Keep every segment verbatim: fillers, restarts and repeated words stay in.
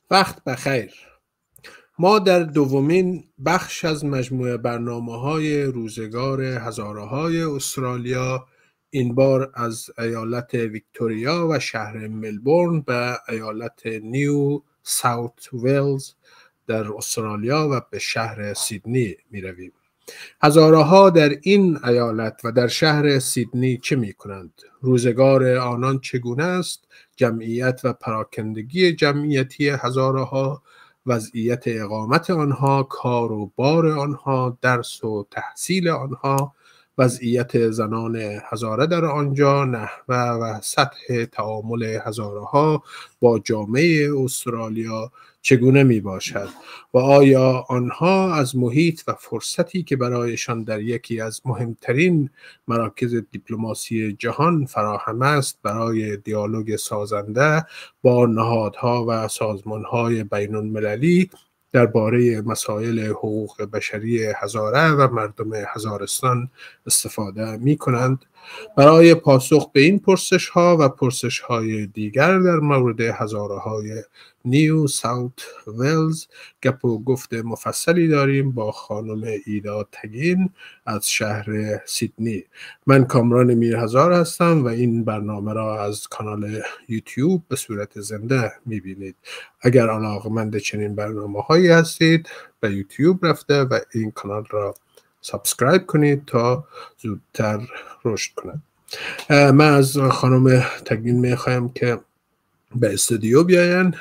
وقت بخیر. ما در دومین بخش از مجموعه برنامه‌های روزگار هزاره‌های استرالیا، این بار از ایالت ویکتوریا و شهر ملبورن به ایالت نیو ساوت ویلز در استرالیا و به شهر سیدنی می رویم. هزاره‌ها در این ایالت و در شهر سیدنی چه می کنند؟ روزگار آنان چگونه است؟ جمعیت و پراکندگی جمعیتی هزاره‌ها، وضعیت اقامت آنها، کار و بار آنها، درس و تحصیل آنها، وضعیت زنان هزاره در آنجا، نحوه و سطح تعامل هزاره‌ها با جامعه استرالیا چگونه می باشد و آیا آنها از محیط و فرصتی که برایشان در یکی از مهمترین مراکز دیپلماسی جهان فراهم است برای دیالوگ سازنده با نهادها و سازمانهای بین المللی درباره مسائل حقوق بشری هزاره و مردم هزارستان استفاده می کنند؟ برای پاسخ به این پرسش ها و پرسش های دیگر در مورد هزاره‌های نیو ساوت ویلز گپ و گفت مفصلی داریم با خانم ایدا تگین از شهر سیدنی. من کامران میرهزار هستم و این برنامه را از کانال یوتیوب به صورت زنده میبینید. اگر علاقه‌مند چنین برنامه هایی هستید به یوتیوب رفته و این کانال را سابسکرایب کنید تا زودتر رشد کند. من از خانم تگین میخوایم که به استودیو بیاین.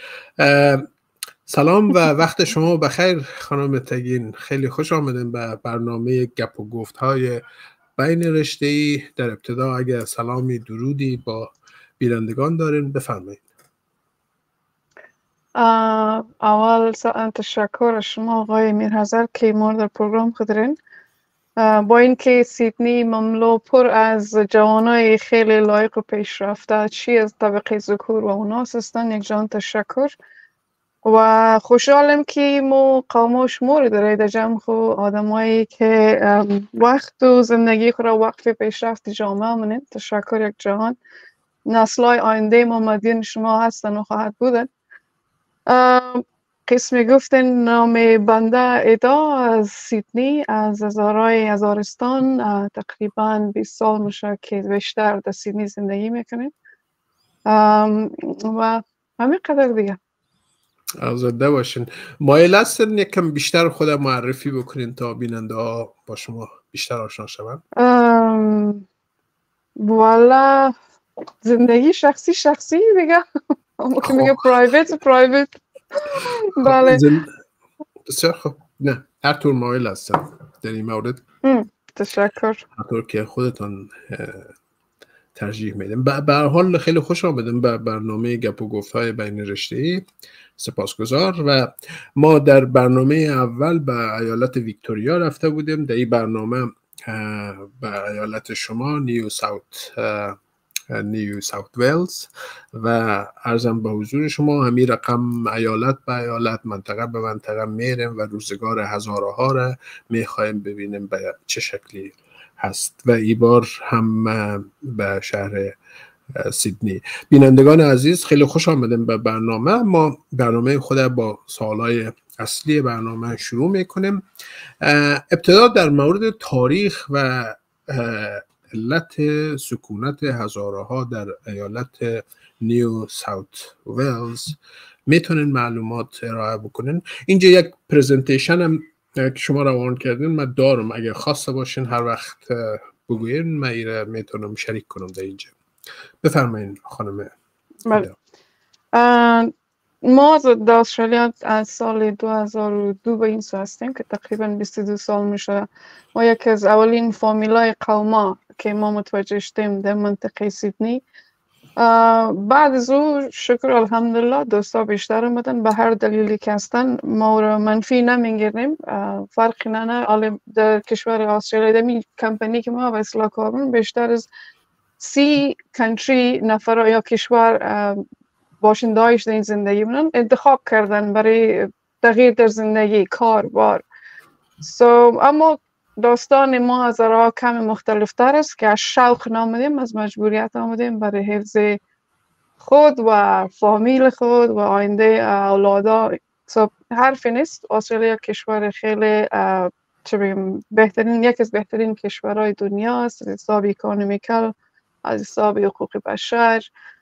سلام و وقت شما بخیر خانم تگین. خیلی خوش آمدین به برنامه گپ و گفت های بین رشته‌ای. در ابتدا اگر سلامی درودی با بینندگان دارین بفرمایید. اول تشکر از شما آقای میرهزار که ما در پروگرام خودرین. با اینکه سیدنی مملو پر از جوانای خیلی لایق و پیشرفته چی از طبقه ذکور و اوناس هستن، یک جان تشکر و خوشحالم که ما قوم شموری داره در جمع خو آدمایی که وقت و زندگی خود را وقف پیشرفت جامعه منید. تشکر یک جهان. نسل‌های آینده ما مدین شما هستن و خواهد بودن. قسمی گفتن نام بنده ایدا از سیدنی، از هزارهای هزارستان. تقریبا بیست سال میشه که بیشتر در سیدنی زندگی میکنیم و همین قدر دیگه. آزاده باشین. مایل هستن یکم بیشتر خود معرفی بکنین تا بیننده ها با شما بیشتر آشنا شون؟ والا زندگی شخصی شخصی دیگه. اما که میگه پرایویت پرایویت. بله بسیار خوب. نه هر طور مایل هستن در این مورد. تشکر. هر طور که خودتان ترجیح میدم. به هر حال خیلی خوش آمدیم به برنامه گپ و گفت‌های بین رشته‌ای. سپاسگزار. و ما در برنامه اول به ایالت ویکتوریا رفته بودیم. در این برنامه به ایالت شما نیو ساوت نیو ساوت ویلز و عرضم به حضور شما همین رقم ایالت به ایالت، منطقه به منطقه میریم و روزگار هزارها را میخوایم ببینیم به چه شکلی هست و این بار هم به شهر سیدنی. بینندگان عزیز خیلی خوش آمدیم به برنامه. ما برنامه خود با سوالای اصلی برنامه شروع میکنیم. ابتدا در مورد تاریخ و علت سکونت هزاره‌ها در ایالت نیو ساوت ویلز میتونین معلومات ارائه بکنین؟ اینجا یک پرزنتیشن هم که شما روان کردین من دارم، اگر خواسته باشین هر وقت بگوین من ایره میتونم شریک کنم در اینجا. بفرمایین خانم. بله. ما در استرالیا از سال دو هزار و دو به این سو هستیم که تقریبا بیست و دو سال میشه. ما یکی از اولین فامیلای قوما که ما متوجه شدیم در منطقه سیدنی. بعد از او شکر الحمدلله دوستا بیشتر اومدن. به هر دلیلی که هستن ما رو منفی نمیگیریم، فرقی نه. در کشور استرالیا دمی کمپانی که ما به اصلاح کارمون بیشتر از سی کنتری نفر یا کشور باشندهایش در این زندگی منن انتخاب کردن برای تغییر در زندگی، کار، بار. so, اما داستان ما از راه کم مختلف تر است که از شوق نامدیم، از مجبوریت آمدیم برای حفظ خود و فامیل خود و آینده اولادا حرفی نیست. استرالیا کشور خیلی چه بگیم بهترین، یکی از بهترین کشورهای دنیا است از حساب اکونومیکال، از حساب حقوق بشر.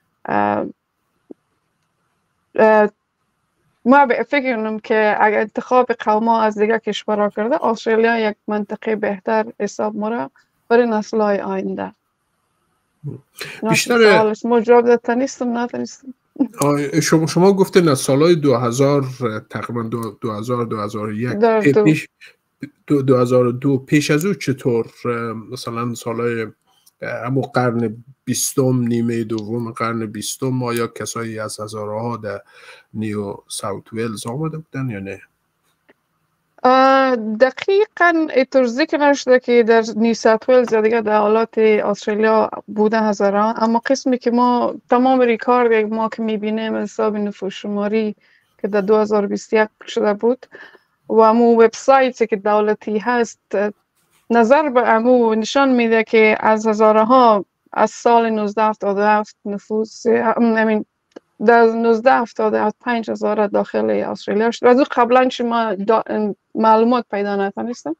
ما فکر کنم که اگر انتخاب قوما از دیگر کشورها کرده، استرالیا یک منطقه بهتر حساب مره برای نسل‌های آینده. بیشتر سوالش ما جواب داده نیستم نه نیستم. شما شما گفتین از سالهای دو هزار تقریبا دو هزار دو هزار و یک پیش دو هزار و دو پیش از او چطور مثلا سالهای همون قرن بیستم، نیمه دوم قرن بیستم آیا کسایی از هزارها در نیو ساوت ویلز آمده بودن یا نه؟ دقیقاً اینطور ذکر نشده که در نیو ساوت ویلز یا دیگه در ایالات استرالیا بودن هزارها، اما قسمی که ما تمام ریکارد ما که میبینیم حساب نفوس شماری که در دو هزار و بیست و یک شده بود و امو وبسایتی که دولتی هست نظر به امو نشان میده که از هزارها از سال نوزده هفتاد و هفت نفوس امین در نوزده هفتاد و پنج هزار داخل استرالیا شد. از او قبلا شما معلومات پیدا نتونستم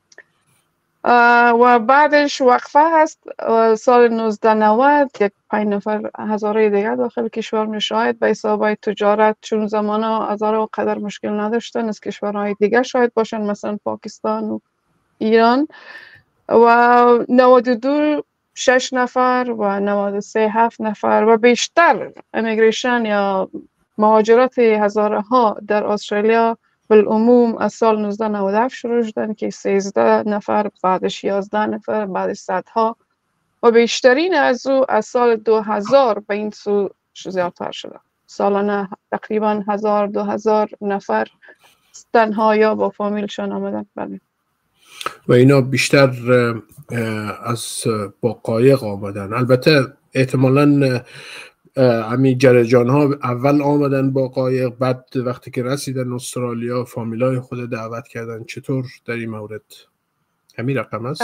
و بعدش وقفه هست. سال نوزده نود یک پنج نفر هزاره دیگر داخل کشور میشاید به حساب تجارت، چون زمانا هزاره و قدر مشکل نداشتن از کشورهای دیگر شاید باشن مثلا پاکستان و ایران. و نود و دو شش نفر و نود و سه هفت نفر و بیشتر امیگریشن یا مهاجرت هزارها در استرالیا بالعموم از سال نوزده نود و هفت شروع شدن که سیزده نفر، بعدش یازده نفر، بعدش صدها و بیشترین از او از سال دو هزار به این سو زیادتر شده. سالانه تقریبا هزار دو هزار نفر تنها یا با فامیلشان آمدن. بله. و اینا بیشتر از با قایق آمدن. البته احتمالاً همین جرجان ها اول آمدن با قایق، بعد وقتی که رسیدن استرالیا فامیلای خود دعوت کردن. چطور در این مورد همین رقم است؟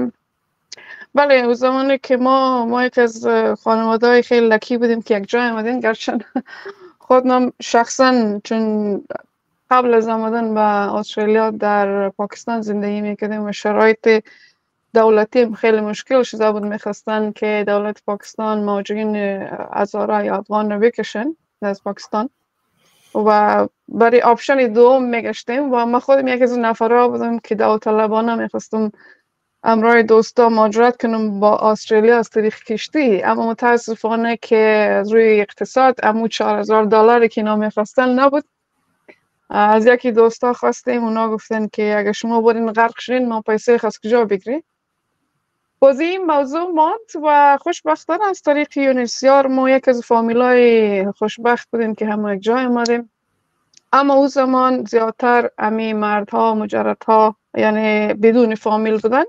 بله، اون زمانی که ما ما یک از خانواده های خیلی لکی بودیم که یک جای آمدیم، گرچه خودم شخصا چون قبل از آمدن به استرالیا در پاکستان زندگی میکردیم و شرایط دولتی خیلی مشکل شده بود، میخواستن که دولت پاکستان مهاجرین هزاره یا افغان رو بکشن از پاکستان و برای آپشن دوم میگشتیم و من خودم یک از نفرها بودم که داوطلبانه میخواستم امرای دوستا مهاجرت کنم با استرالیا از طریق کشتی، اما متاسفانه که از روی اقتصاد امو چهار هزار دلاری که اینا میخواستن نبود. از یکی دوستا خواستیم، اونا گفتن که اگه شما برین غرق شدین ما پیسه خواست کجا بگیری. بازی این موضوع ماند و خوشبختانه از طریق یونیسیار ما یک از فامیلای خوشبخت بودیم که همه یک جای آمدیم. اما او زمان زیادتر امی مردها مجردها یعنی بدون فامیل بودن.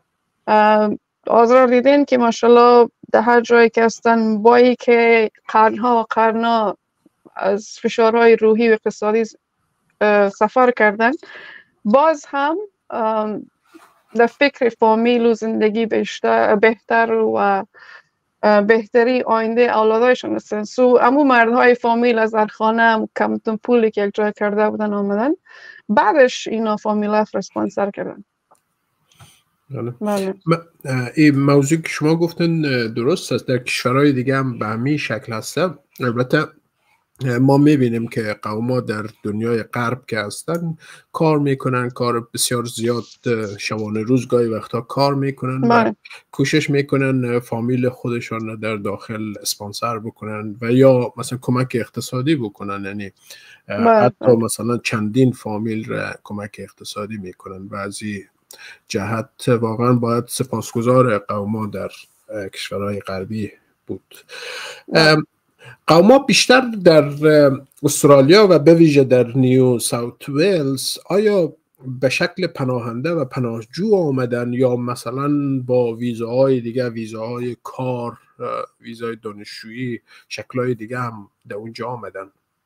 آزرار دیدین که ماشاءالله در هر جایی که هستن بایی که قرنها و قرنها از فشارهای روحی و اقتصادی سفر کردن، باز هم در فکر فامیل و زندگی بیشتر بهتر و بهتری آینده اولادایشان هستن. سو امو مردهای فامیل از ارخانه کمتون پولی که یک جای کرده بودن آمدن، بعدش اینا فامیل اسپانسر کردن. بله. این موضوع که شما گفتن درست است، در کشورهای دیگه هم به همین شکل هسته. البته ما میبینیم که قوما در دنیای غرب که هستن کار میکنن، کار بسیار زیاد، شبانه روز گاهی وقتا کار میکنن و کوشش میکنن فامیل خودشان در داخل اسپانسر بکنن و یا مثلا کمک اقتصادی بکنن، یعنی حتی مثلا چندین فامیل را کمک اقتصادی میکنن و از این جهت واقعا باید سپاسگزار قوما در کشورهای غربی بود. قوما بیشتر در استرالیا و به ویژه در نیو ساوت ویلز آیا به شکل پناهنده و پناهجو آمدن یا مثلا با ویزاهای دیگه، ویزاهای کار، ویزای دانشجویی، شکلهای دیگه هم در اونجا آمدن؟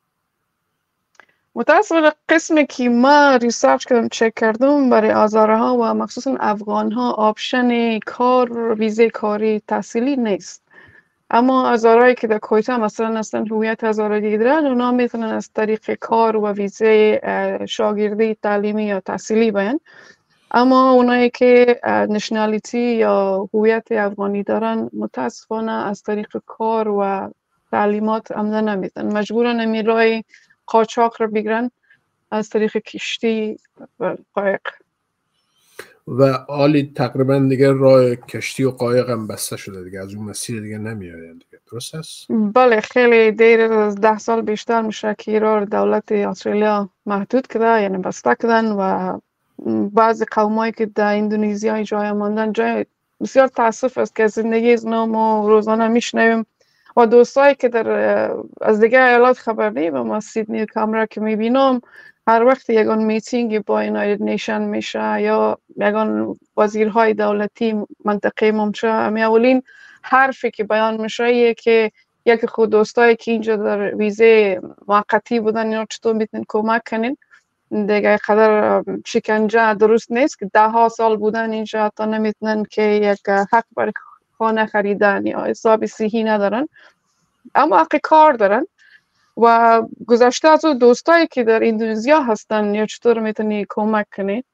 متاسفانه قسمی که ما ریسرچ کردم چک کردم برای هزارها و مخصوصا افغان ها آپشن کار، ویزه کاری، تحصیلی نیست. اما هزارایی که در کویتا مثلا هستن هویت هزاره دیگه دارن، اونا میتونن از طریق کار و ویزه شاگردی تعلیمی یا تحصیلی بیان. اما اونایی که نشنالیتی یا هویت افغانی دارن متاسفانه از طریق کار و تعلیمات آمدن نمیتونن، مجبورن امی راه قاچاق رو بگیرن از طریق کشتی و قایق. و آلی تقریبا دیگه راه کشتی و قایق هم بسته شده دیگه، از اون مسیر دیگه نمیآیند دیگه، درست است؟ بله، خیلی دیر از ده سال بیشتر میشه که راه دولت استرالیا محدود کرده، یعنی بسته کردن و بعضی قومایی که در اندونزیا جای ماندن، جای بسیار تاسف است که زندگی از نام و روزانه میشنویم و دوستایی که در از دیگه ایالات خبر نیم، ما سیدنی و کامرا که میبینم هر وقت یگان میتینگی با یونایتد نیشن میشه یا یگان وزیرهای دولتی منطقه ممشه، امی اولین حرفی که بیان میشه یه که یکی خود دوستایی که اینجا در ویزه موقتی بودن یا چطور میتونین کمک کنین دیگه، قدر شکنجه درست نیست که ده ها سال بودن اینجا تا نمیتونن که یک حق بر خانه خریدن یا حساب صحی ندارن، اما حق کار دارن. و گذشته از او دوستایی که در اندونزیا هستن یا چطور میتونی کمک کنی؟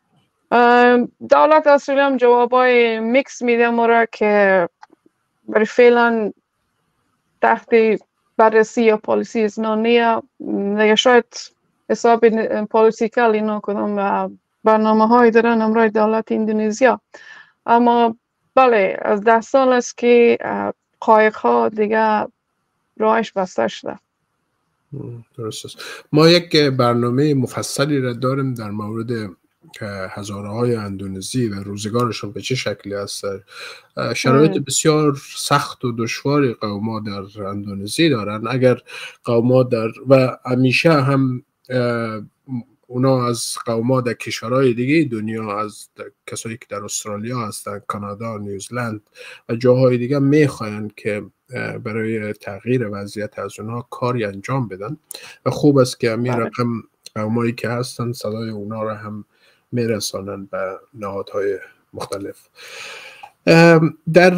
دولت استرالیا هم جوابای میکس میده مرا که برای فعلا تحت بررسی یا پالیسی از نانیه دیگه، شاید حساب پالیسیکال اینا کدام برنامه های دارن امرای دولت اندونزیا. اما بله، از ده سال است که قایق ها دیگه راهش بسته شده. درست است. ما یک برنامه مفصلی را داریم در مورد هزاره های اندونزی و روزگارشون به چه شکلی است. شرایط بسیار سخت و دشواری قوما در اندونزی دارن. اگر قوما در و همیشه هم اونا از قوما در کشورهای دیگه دنیا، از کسایی که در استرالیا هستن، کانادا، نیوزلند و جاهای دیگه میخواین که برای تغییر وضعیت از اونها کاری انجام بدن و خوب است که همین رقم قومایی که هستن صدای اونا را هم میرسانن به نهادهای مختلف. در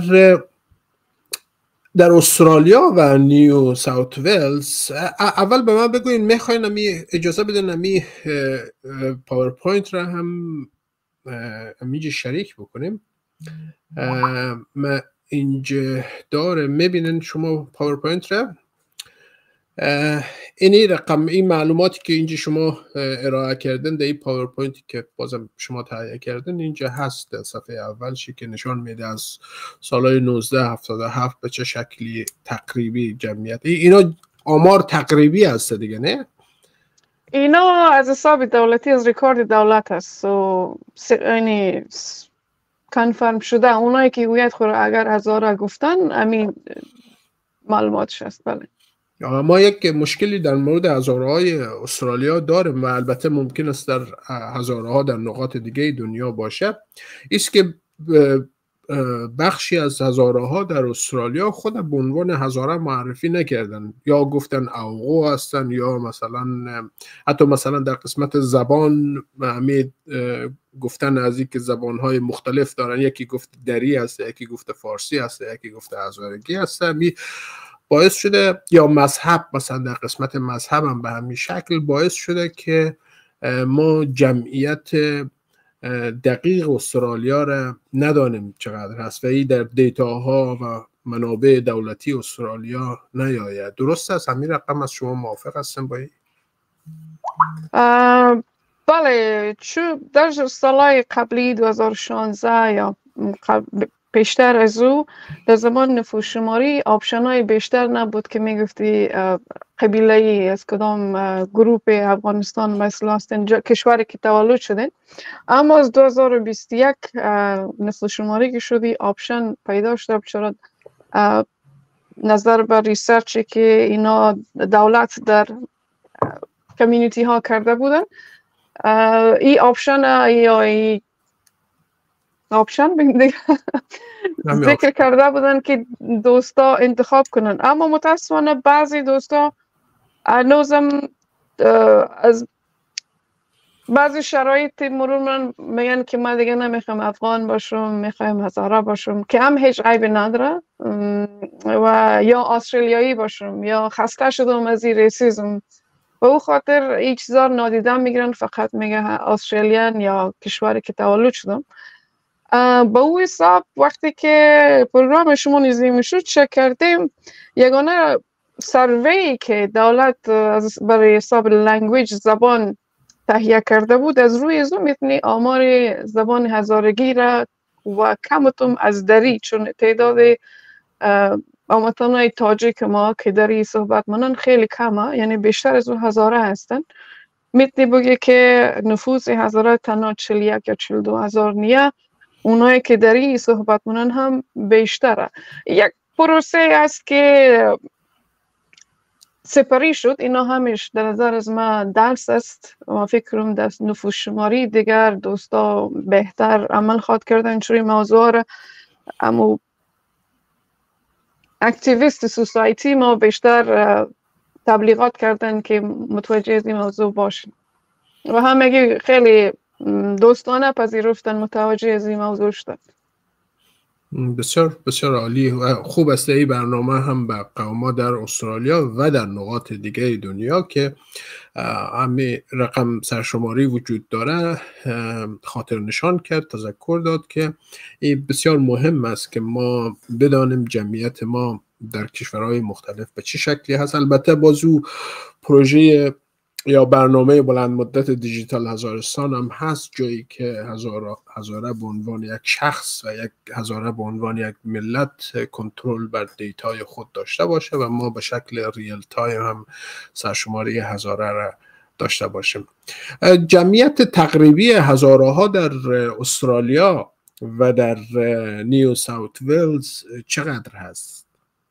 در استرالیا و نیو ساوت ویلز، اول به من بگوین، میخواین امی اجازه بدن امی پاورپوینت را هم امیجا شریک بکنیم. ما اینجا داره میبینن شما پاورپوینت را. اینی رقم، این معلوماتی که اینجا شما ارائه کردن در این پاورپوینتی که بازم شما تهیه کردن اینجا هست در صفحه اولشی که نشان میده از سالهای نوزده هفتاد و هفت به چه شکلی تقریبی جمعیت. اینا آمار تقریبی هست دیگه، نه؟ اینا از حساب دولتی، از ریکارد دولت هست. سو یعنی کنفرم شده اونایی که هویت خود اگر هزاره گفتن همین معلوماتش هست. بله. ما یک مشکلی در مورد هزاره های استرالیا داریم و البته ممکن است در هزاره ها در نقاط دیگه دنیا باشه، ایست که بخشی از هزاره ها در استرالیا خود به عنوان هزاره معرفی نکردن، یا گفتن اوغو هستن، یا مثلا حتی مثلا در قسمت زبان همین گفتن از این که زبان های مختلف دارن، یکی گفت دری هست، یکی گفت فارسی هست، یکی گفت هزارگی هست. باعث شده، یا مذهب مثلا در قسمت مذهب هم به همین شکل باعث شده که ما جمعیت دقیق استرالیا را ندانیم چقدر هست و این در دیتاها و منابع دولتی استرالیا نیاید. درست است؟ همین رقم از شما موافق هستم با این؟ بله، چون در سالهای قبلی دو هزار و شانزده یا بیشتر از او در زمان نفوس شماری آپشن‌های بیشتر نبود که میگفتی قبیله ای از کدام گروپ افغانستان مثل هستن کشوری که تولد شدن. اما از دو هزار و بیست و یک نفوس شماری که شدی آپشن پیدا شد. چرا نظر بر ریسرچی که اینا دولت در کمیونیتی ها کرده بودن، این آپشن یا ای آپشن ذکر کرده بودن که دوستا انتخاب کنن. اما متاسفانه بعضی دوستا هنوزم از بعضی شرایط مرور من میگن که من دیگه نمیخوام افغان باشم، میخوایم هزاره باشم، که هم هیچ عیبی نداره، و یا استرالیایی باشم یا خسته شدم از این ریسیزم. به او خاطر این چیزا نادیده میگیرن، فقط میگه استرالیان یا کشوری که تولد شدم. به او حساب وقتی که پروگرام شما نظمی شد چک کردیم، یگانه سروی که دولت برای حساب لنگویج زبان تهیه کرده بود، از روی زو میتونی آمار زبان هزارگی را و کمتم از دری، چون تعداد آمتانای تاجیک ما که دری صحبت منن خیلی کمه، یعنی بیشتر از اون هزاره هستن. میتونی بگی که نفوس هزاره تنها چهل و یک یا چهل و دو هزار نیه، اونایی که دری صحبت منن هم بیشتره. یک پروسه است که سپری شد، اینا همیش در نظر از من درس است و فکرم در نفوس شماری دیگر دوستا بهتر عمل خواد کردن چوری موضوع را. اما اکتیویست سوسایتی ما بیشتر تبلیغات کردن که متوجه از این موضوع باشن و همگی خیلی دوستانه پذیرفتن، متوجه از این موضوع شدن. بسیار بسیار عالی و خوب است این برنامه هم به قوما در استرالیا و در نقاط دیگه دنیا که همه رقم سرشماری وجود داره خاطر نشان کرد، تذکر داد که این بسیار مهم است که ما بدانیم جمعیت ما در کشورهای مختلف به چه شکلی هست. البته بازو پروژه یا برنامه بلند مدت دیجیتال هزارستان هم هست، جایی که هزاره هزاره به عنوان یک شخص و یک هزاره به عنوان یک ملت کنترل بر دیتای خود داشته باشه و ما به شکل ریل تایم هم سرشماری هزاره را داشته باشیم. جمعیت تقریبی هزاره ها در استرالیا و در نیو ساوت ویلز چقدر هست؟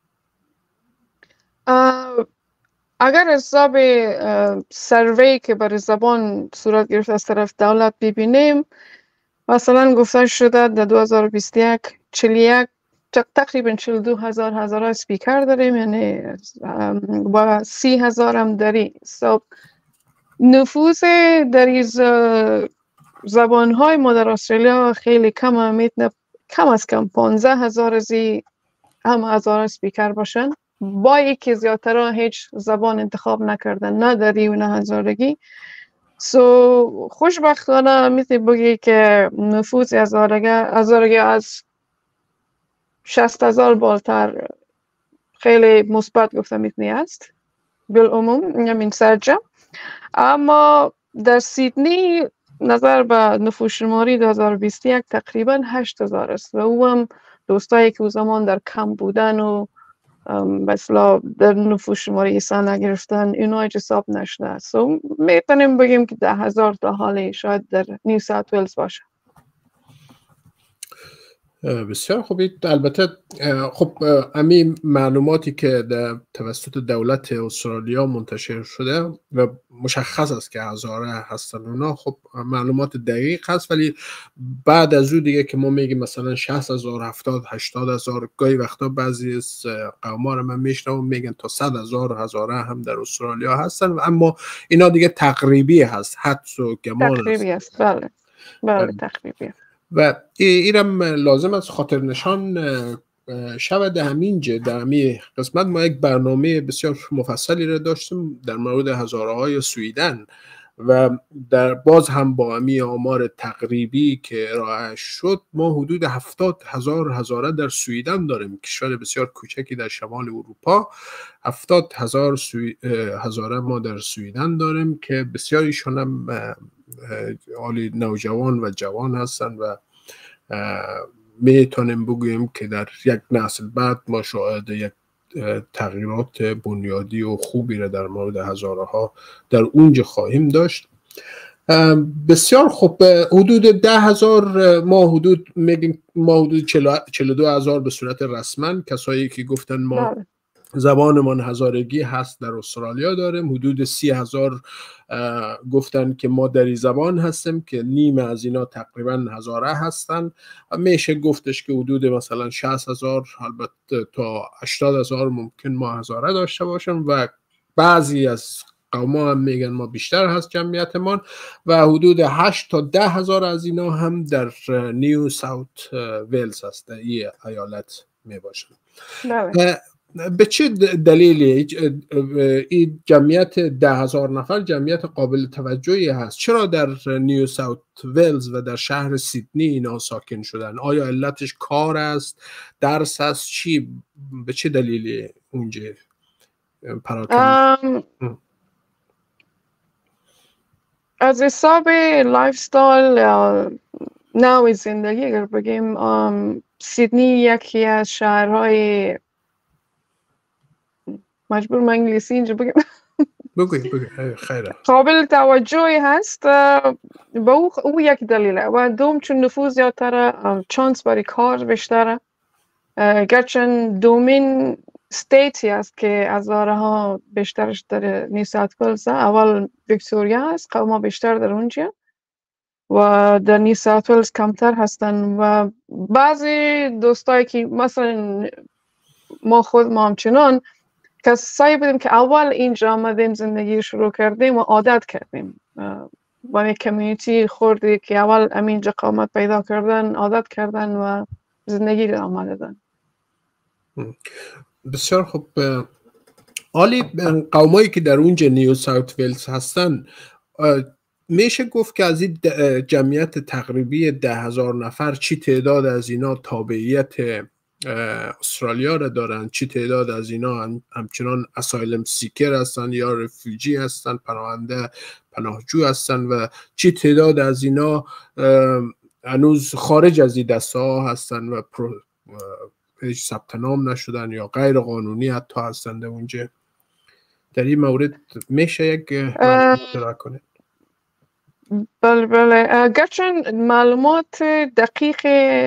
اگر حساب سروی که برای زبان صورت گرفت از طرف دولت ببینیم، مثلا گفته شده در دو هزار و بیست و یک چهل و یک تقریبا چهل و دو هزار هزاره سپیکر داریم، یعنی با سی هزار هم داری. so, نفوذ در از زبان های ما در استرالیا خیلی کم هم میتونه کم از کم پانزده هزار ازی هم هزار سپیکر باشن، با یکی زیادتر ها هیچ زبان انتخاب نکردن، نه دری و نه هزارگی. سو so, خوشبختانه میتونی بگی که نفوذ هزارگی از شصت هزار بالتر خیلی مثبت گفته میتونی است بالعموم، یعنی سرجم. اما در سیدنی نظر به نفوذ شماری دو هزار و بیست و یک تقریبا هشت هزار است و او هم دوستایی که او زمان در کم بودن و مثلا در نفوذ شماری حساب نگرفتن اینا هیچ حساب نشده. سو میتونیم بگیم که ده هزار تا حالی شاید در نیو ساوت ویلز باشه. بسیار خوبی. البته خب همین معلوماتی که در توسط دولت استرالیا منتشر شده و مشخص است که هزاره هستن اونا، خب معلومات دقیق هست، ولی بعد از اون دیگه که ما میگیم مثلا شصت هزار هفتاد هشتاد هزار، گاهی وقتا بعضی از قوما رو من میشنوم میگن تا صد هزار هزاره هم در استرالیا هستن، اما اینا دیگه تقریبی هست، حدس و گمان تقریبی است. بله بله تقریبی. و اینم لازم است خاطر نشان شود. همینجا در همین قسمت ما یک برنامه بسیار مفصلی را داشتیم در مورد هزاره های سویدن و در باز هم با همین آمار تقریبی که ارائه شد ما حدود هفتاد هزار هزاره در سویدن داریم، کشور بسیار کوچکی در شمال اروپا. هفتاد هزار سوی... هزاره ما در سویدن داریم که بسیاریشون هم عالی نوجوان و جوان هستن و میتونیم بگوییم که در یک نسل بعد ما شاهد یک تغییرات بنیادی و خوبی را در مورد هزاره ها در اونجا خواهیم داشت. بسیار خوب. حدود ده هزار ما حدود میگیم ما حدود چهل و دو هزار به صورت رسما کسایی که گفتن ما زبانمان هزارگی هست در استرالیا داریم. حدود سی هزار گفتن که ما دری زبان هستیم که نیمه از اینا تقریبا هزاره هستن. میشه گفتش که حدود مثلا شصت هزار البته تا هشتاد هزار ممکن ما هزاره داشته باشیم و بعضی از قوما هم میگن ما بیشتر هست جمعیتمان و حدود هشت تا ده هزار از اینا هم در نیو ساوت ویلز هست، در این ایالت می باشن. به چه دلیلی این جمعیت ده هزار نفر جمعیت قابل توجهی هست؟ چرا در نیو ساوت ویلز و در شهر سیدنی اینا ساکن شدن؟ آیا علتش کار است، درس است، چی؟ به چه دلیلی اونجا پراکنده؟ از حساب لایف استایل نوع زندگی اگر بگیم، سیدنی یکی از شهرهای، مجبور من انگلیسی اینجا بگم، بگوی بگوی خیره، قابل توجهی هست. با او, او یک دلیله و دوم چون نفوذ زیادتره، چانس برای کار بیشتره. گرچند دومین ستیتی است که هزارها بیشترش در نیو ساوت ویلز، اول ویکتوریا هست، قوما بیشتر در اونجا و در نیو ساوت ویلز کمتر هستن. و بعضی دوستایی که مثلا ما خود ما همچنان کسایی بودیم که اول اینجا آمدیم زندگی شروع کردیم و عادت کردیم با یک کمیونیتی خوردی که اول همینجا قامت پیدا کردن، عادت کردن و زندگی رو آمدن. بسیار خوب. عالی. قومایی که در اونجا نیو ساوت ویلز هستن، میشه گفت که از این جمعیت تقریبی ده هزار نفر چی تعداد از اینا تابعیت استرالیا را دارن، چی تعداد از اینا هم همچنان اسایلم سیکر هستن یا رفیوجی هستن، پناهنده پناهجو هستن، و چی تعداد از اینا هنوز خارج از این دسته ها هستن و هیچ ثبت نام نشدن یا غیر قانونی حتی هستند اونجا؟ در این مورد میشه یک معلومات ارائه کنید؟ بله بله، گرچند معلومات دقیق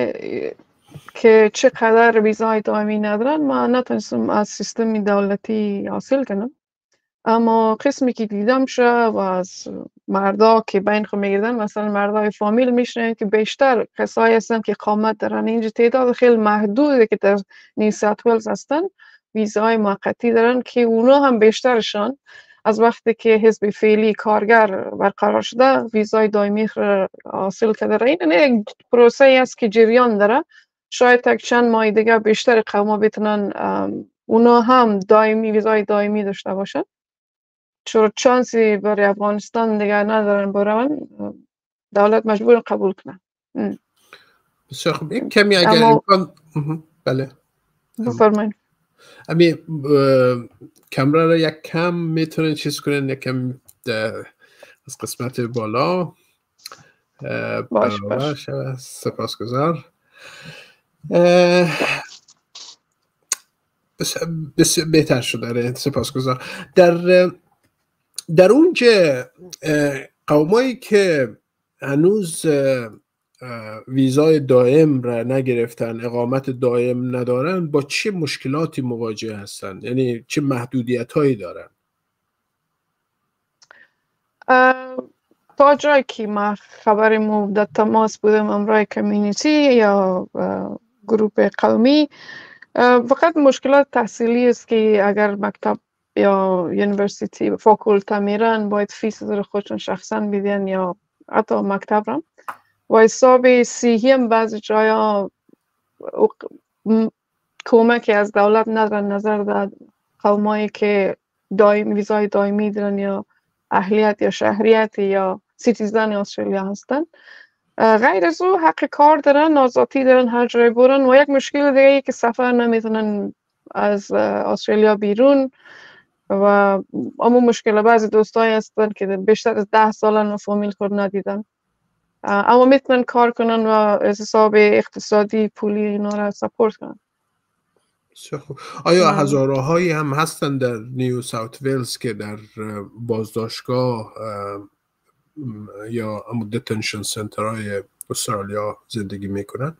که چقدر ویزای دائمی ندارن ما نتونستم از سیستم دولتی حاصل کنم، اما قسمی که دیدم شد و از مردا که بین خود میگردن، مثلا مردای فامیل میشنن که بیشتر کسایی هستن که اقامت دارن اینجا، تعداد خیلی محدوده که در نیو ساوت ویلز هستن ویزای موقتی دارن که اونا هم بیشترشان از وقتی که حزب فعلی کارگر برقرار شده ویزای دائمی حاصل کرده. این یک پروسه است که جریان داره، شاید تا چند ماه دیگه بیشتر قوما بتونن اونا هم دائمی ویزای دائمی داشته باشن، چون چانسی برای افغانستان دیگه ندارن برون، دولت مجبور قبول کنه. بسیار خوب. یک کمی اگر امکان بله بفرمایید. امی کامرا را یک کم میتونن چیز کنن، یک کم از قسمت بالا. باش باش. سپاسگزار. بس بس بهتر شده. سپاسگزار. در در اونجا قومایی که هنوز ویزای دائم را نگرفتن، اقامت دائم ندارن، با چه مشکلاتی مواجه هستن؟ یعنی چه محدودیت هایی دارن؟ تا جایی که ما خبر مو در تماس بودم امرای کمیونیتی یا گروپ قومی، فقط مشکلات تحصیلی است که اگر مکتب یا یونیورسیتی فاکولته میرن باید فیس در خودشون شخصا بیدن یا حتی مکتب رم، و حساب صحی هم بعضی جایا کمکی از دولت ندارن نظر داد قومایی که دائم ویزای دائمی دارن یا اهلیت یا شهریت یا سیتیزن استرالیا هستن. غیر از او حق کار دارن، آزادی دارن هر جای برن، و یک مشکل دیگه ای که سفر نمیتونن از استرالیا بیرون، و اما مشکل بعضی دوستایی هستن که بیشتر از ده سالن و فامیل خود ندیدن، اما میتونن کار کنن و از حساب اقتصادی پولی اینا را سپورت کنن. آیا هزاره هایی هم هستن در نیو ساوت ویلز که در بازداشتگاه یا دتنشن سنترهای استرالیا زندگی میکنن؟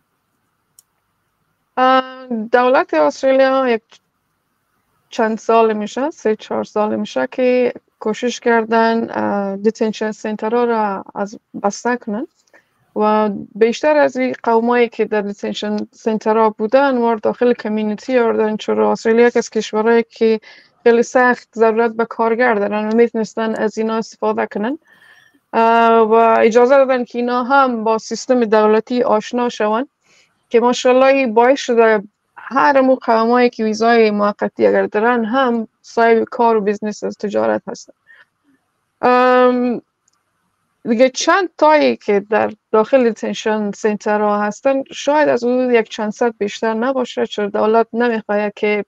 دولت استرالیا یک چند سال میشه، سه چهار سال میشه که کوشش کردن دتنشن سنترها را از بسته کنن، و بیشتر از این قومایی که در دتنشن سنترها بودن و داخل کمیونیتی آوردن، چون استرالیا یک از کشورهایی که خیلی سخت ضرورت به کارگر دارن و میتونستن از اینا استفاده کنن و اجازه دادن که اینا هم با سیستم دولتی آشنا شون که ماشاءالله باعث شده هر مو قومایی که ویزای موقتی اگر دارن هم صاحب کار و بیزنس از تجارت هستن. دیگه چند تایی که در داخل دیتنشن سنتر ها هستن شاید از حدود یک چند صد بیشتر نباشه، چون دولت نمیخواد که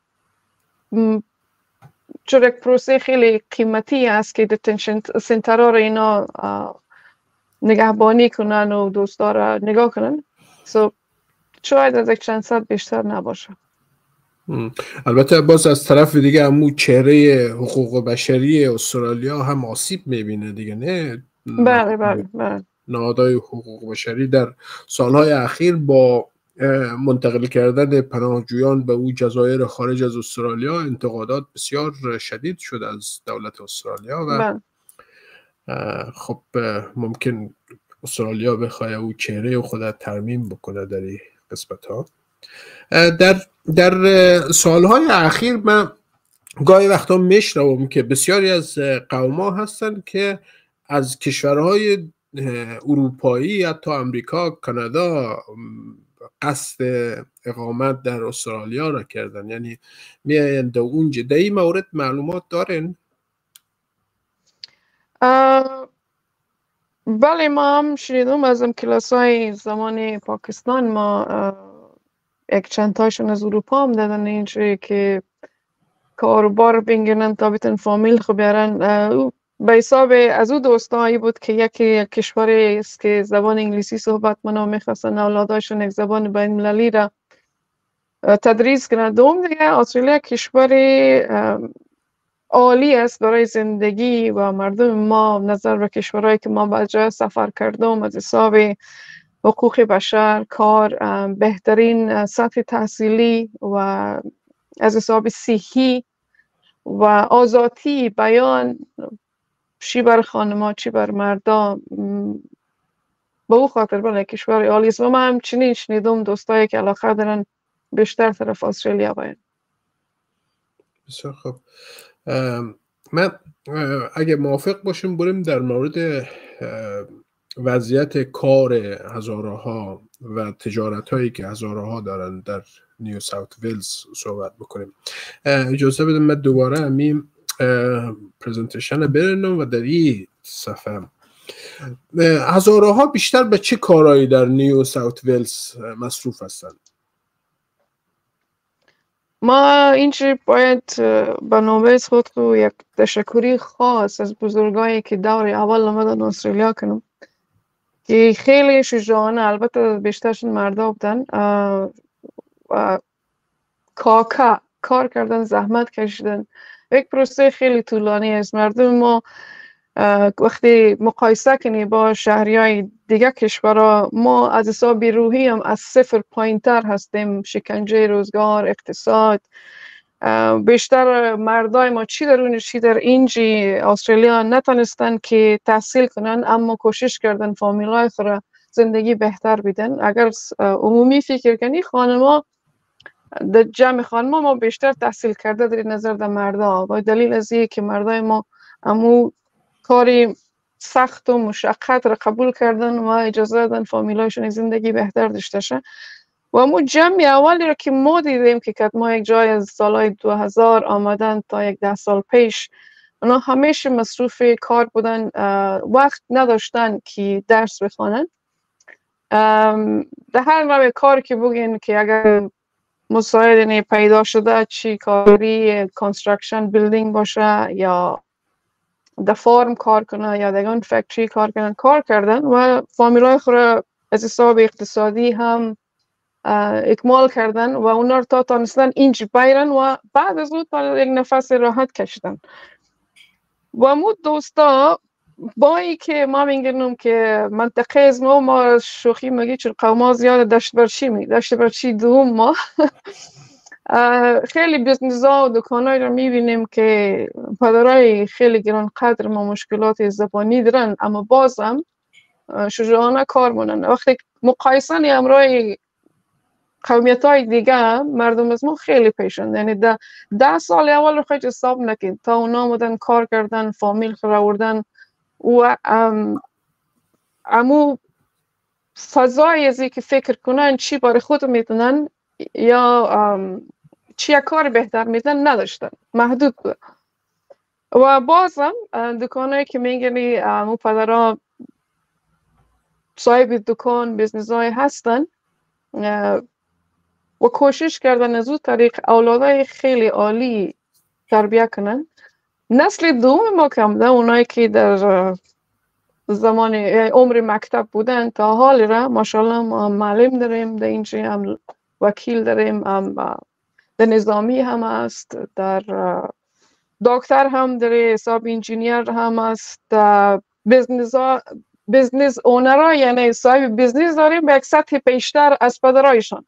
چون یک پروسه خیلی قیمتی است که دیتنشن سنتر ها رو اینا نگهبانی کنن و دوستا را نگاه کنن. so, شاید از یک چند صد بیشتر نباشه. البته باز از طرف دیگه همو چهره حقوق بشری استرالیا هم آسیب میبینه دیگه، نه؟ بله بله بله. نهادهای حقوق بشری در سالهای اخیر با منتقل کردن پناهجویان به او جزایر خارج از استرالیا انتقادات بسیار شدید شد از دولت استرالیا و بله. خب ممکن استرالیا بخواه او چهره خودت ترمیم بکنه در این قسمت ها. در در سالهای اخیر من گاهی وقتا میشنوم که بسیاری از قوما هستن که از کشورهای اروپایی حتی امریکا، کانادا قصد اقامت در استرالیا را کردن، یعنی میاین در اونجا. در این مورد معلومات دارین؟ بله ما هم شنیدم از ام کلاس های زمان پاکستان ما یک چند تاشون از اروپا هم دادن اینجوری که کاروبار بینگنن تا بیتن فامیل خو بیارن. به حساب از او دوستایی بود که یکی کشوری است که زبان انگلیسی صحبت منو میخواستن اولاداشون یک زبان بین المللی را تدریس کنن. دوم دیگه استرالیا کشوری عالی است برای زندگی و مردم ما نظر به کشورهایی که ما به جای سفر کردم از حساب حقوق بشر، کار، بهترین سطح تحصیلی و از حساب صحی و آزادی بیان چی بر خانم‌ها چی بر مردا به او خاطر بله کشور عالی است و من همچنین شنیدم دوستایی که علاقه دارن بیشتر طرف استرالیا باید. بسیار خب، من اگه موافق باشیم بریم در مورد وضعیت کار هزاره ها و تجارت هایی که هزاره ها دارن در نیو ساوت ویلز صحبت بکنیم. اجازه بدیم من دوباره همین پرزنتیشن برنم و در این صفحه هزاره ها بیشتر به چه کارهایی در نیو ساوت ویلز مصروف هستند؟ ما اینجا باید به نوبه خود رو یک تشکری خاص از بزرگایی که دور اول آمدن استرالیا کنم که خیلی شجاعانه، البته بیشترشون مردا بودن و کاکا کار کردن، زحمت کشیدن. یک پروسه خیلی طولانی است. مردم ما وقتی مقایسه کنی با شهریای دیگه کشورها، ما از حساب روحی هم از صفر پایین تر هستیم. شکنجه روزگار، اقتصاد، بیشتر مردای ما چی درون چی در اینجی استرالیا نتونستن که تحصیل کنن، اما کوشش کردن فامیلای خود زندگی بهتر بدن. اگر عمومی فکر کنی خانما در جمع خانما ما بیشتر تحصیل کرده در نظر در مردا و دلیل از اینه که مردای ما امو کاری سخت و مشقت را قبول کردن و اجازه دادن فامیلایشون زندگی بهتر داشته شه. و امو جمع اولی را که ما دیدیم که کد ما یک جای از سالهای دو هزار آمدن تا یک ده سال پیش، اونا همیشه مصروف کار بودن، وقت نداشتن که درس بخوانن. در هر نوع کار که بگین که اگر مساعدینی پیدا شده، چی کاری کانسترکشن بیلدینگ باشه یا در فارم کار کنه یا در فکتری کار کنن، کار کردن و فامیلای خود از حساب اقتصادی هم اکمال کردن و اونا رو تا تانستن اینجا بیرن و بعد از اون تا یک نفس راحت کشیدن. و مو دوستا با ای که ما میگنم که منطقه از ما ما شوخی مگی چون قوما زیاد دشت برچی می دشت برچی دوم ما خیلی بیزنس ها و دکانایی رو میبینیم که پدرای خیلی گران قدر ما مشکلات زبانی دارن، اما بازم شجاعانه کار مونن. وقتی مقایسه امرای قومیت های دیگه مردم از ما خیلی پیشند، یعنی ده, ده سال اول رو خیلی حساب نکن تا اونا آمدن کار کردن، فامیل خراوردن و ام امو فضای ازی که فکر کنن چی برای خود میتونن یا چی کار بهتر میتونن نداشتن، محدود بود. و بازم دکانایی که میگنی امو پدرها صاحب دکان بیزنس های هستن و کوشش کردن از اون طریق اولادای خیلی عالی تربیت کنن. نسل دوم ما کم ده اونایی که در زمان عمر مکتب بودن تا حال را ماشاءالله ما معلم داریم، در اینجا هم وکیل داریم، هم در نظامی هم است، در دکتر هم داره، حساب انجینیر هم است، بزنس بزنس اونرها یعنی صاحب بزنس داریم به یک سطح پیشتر از پدرایشان.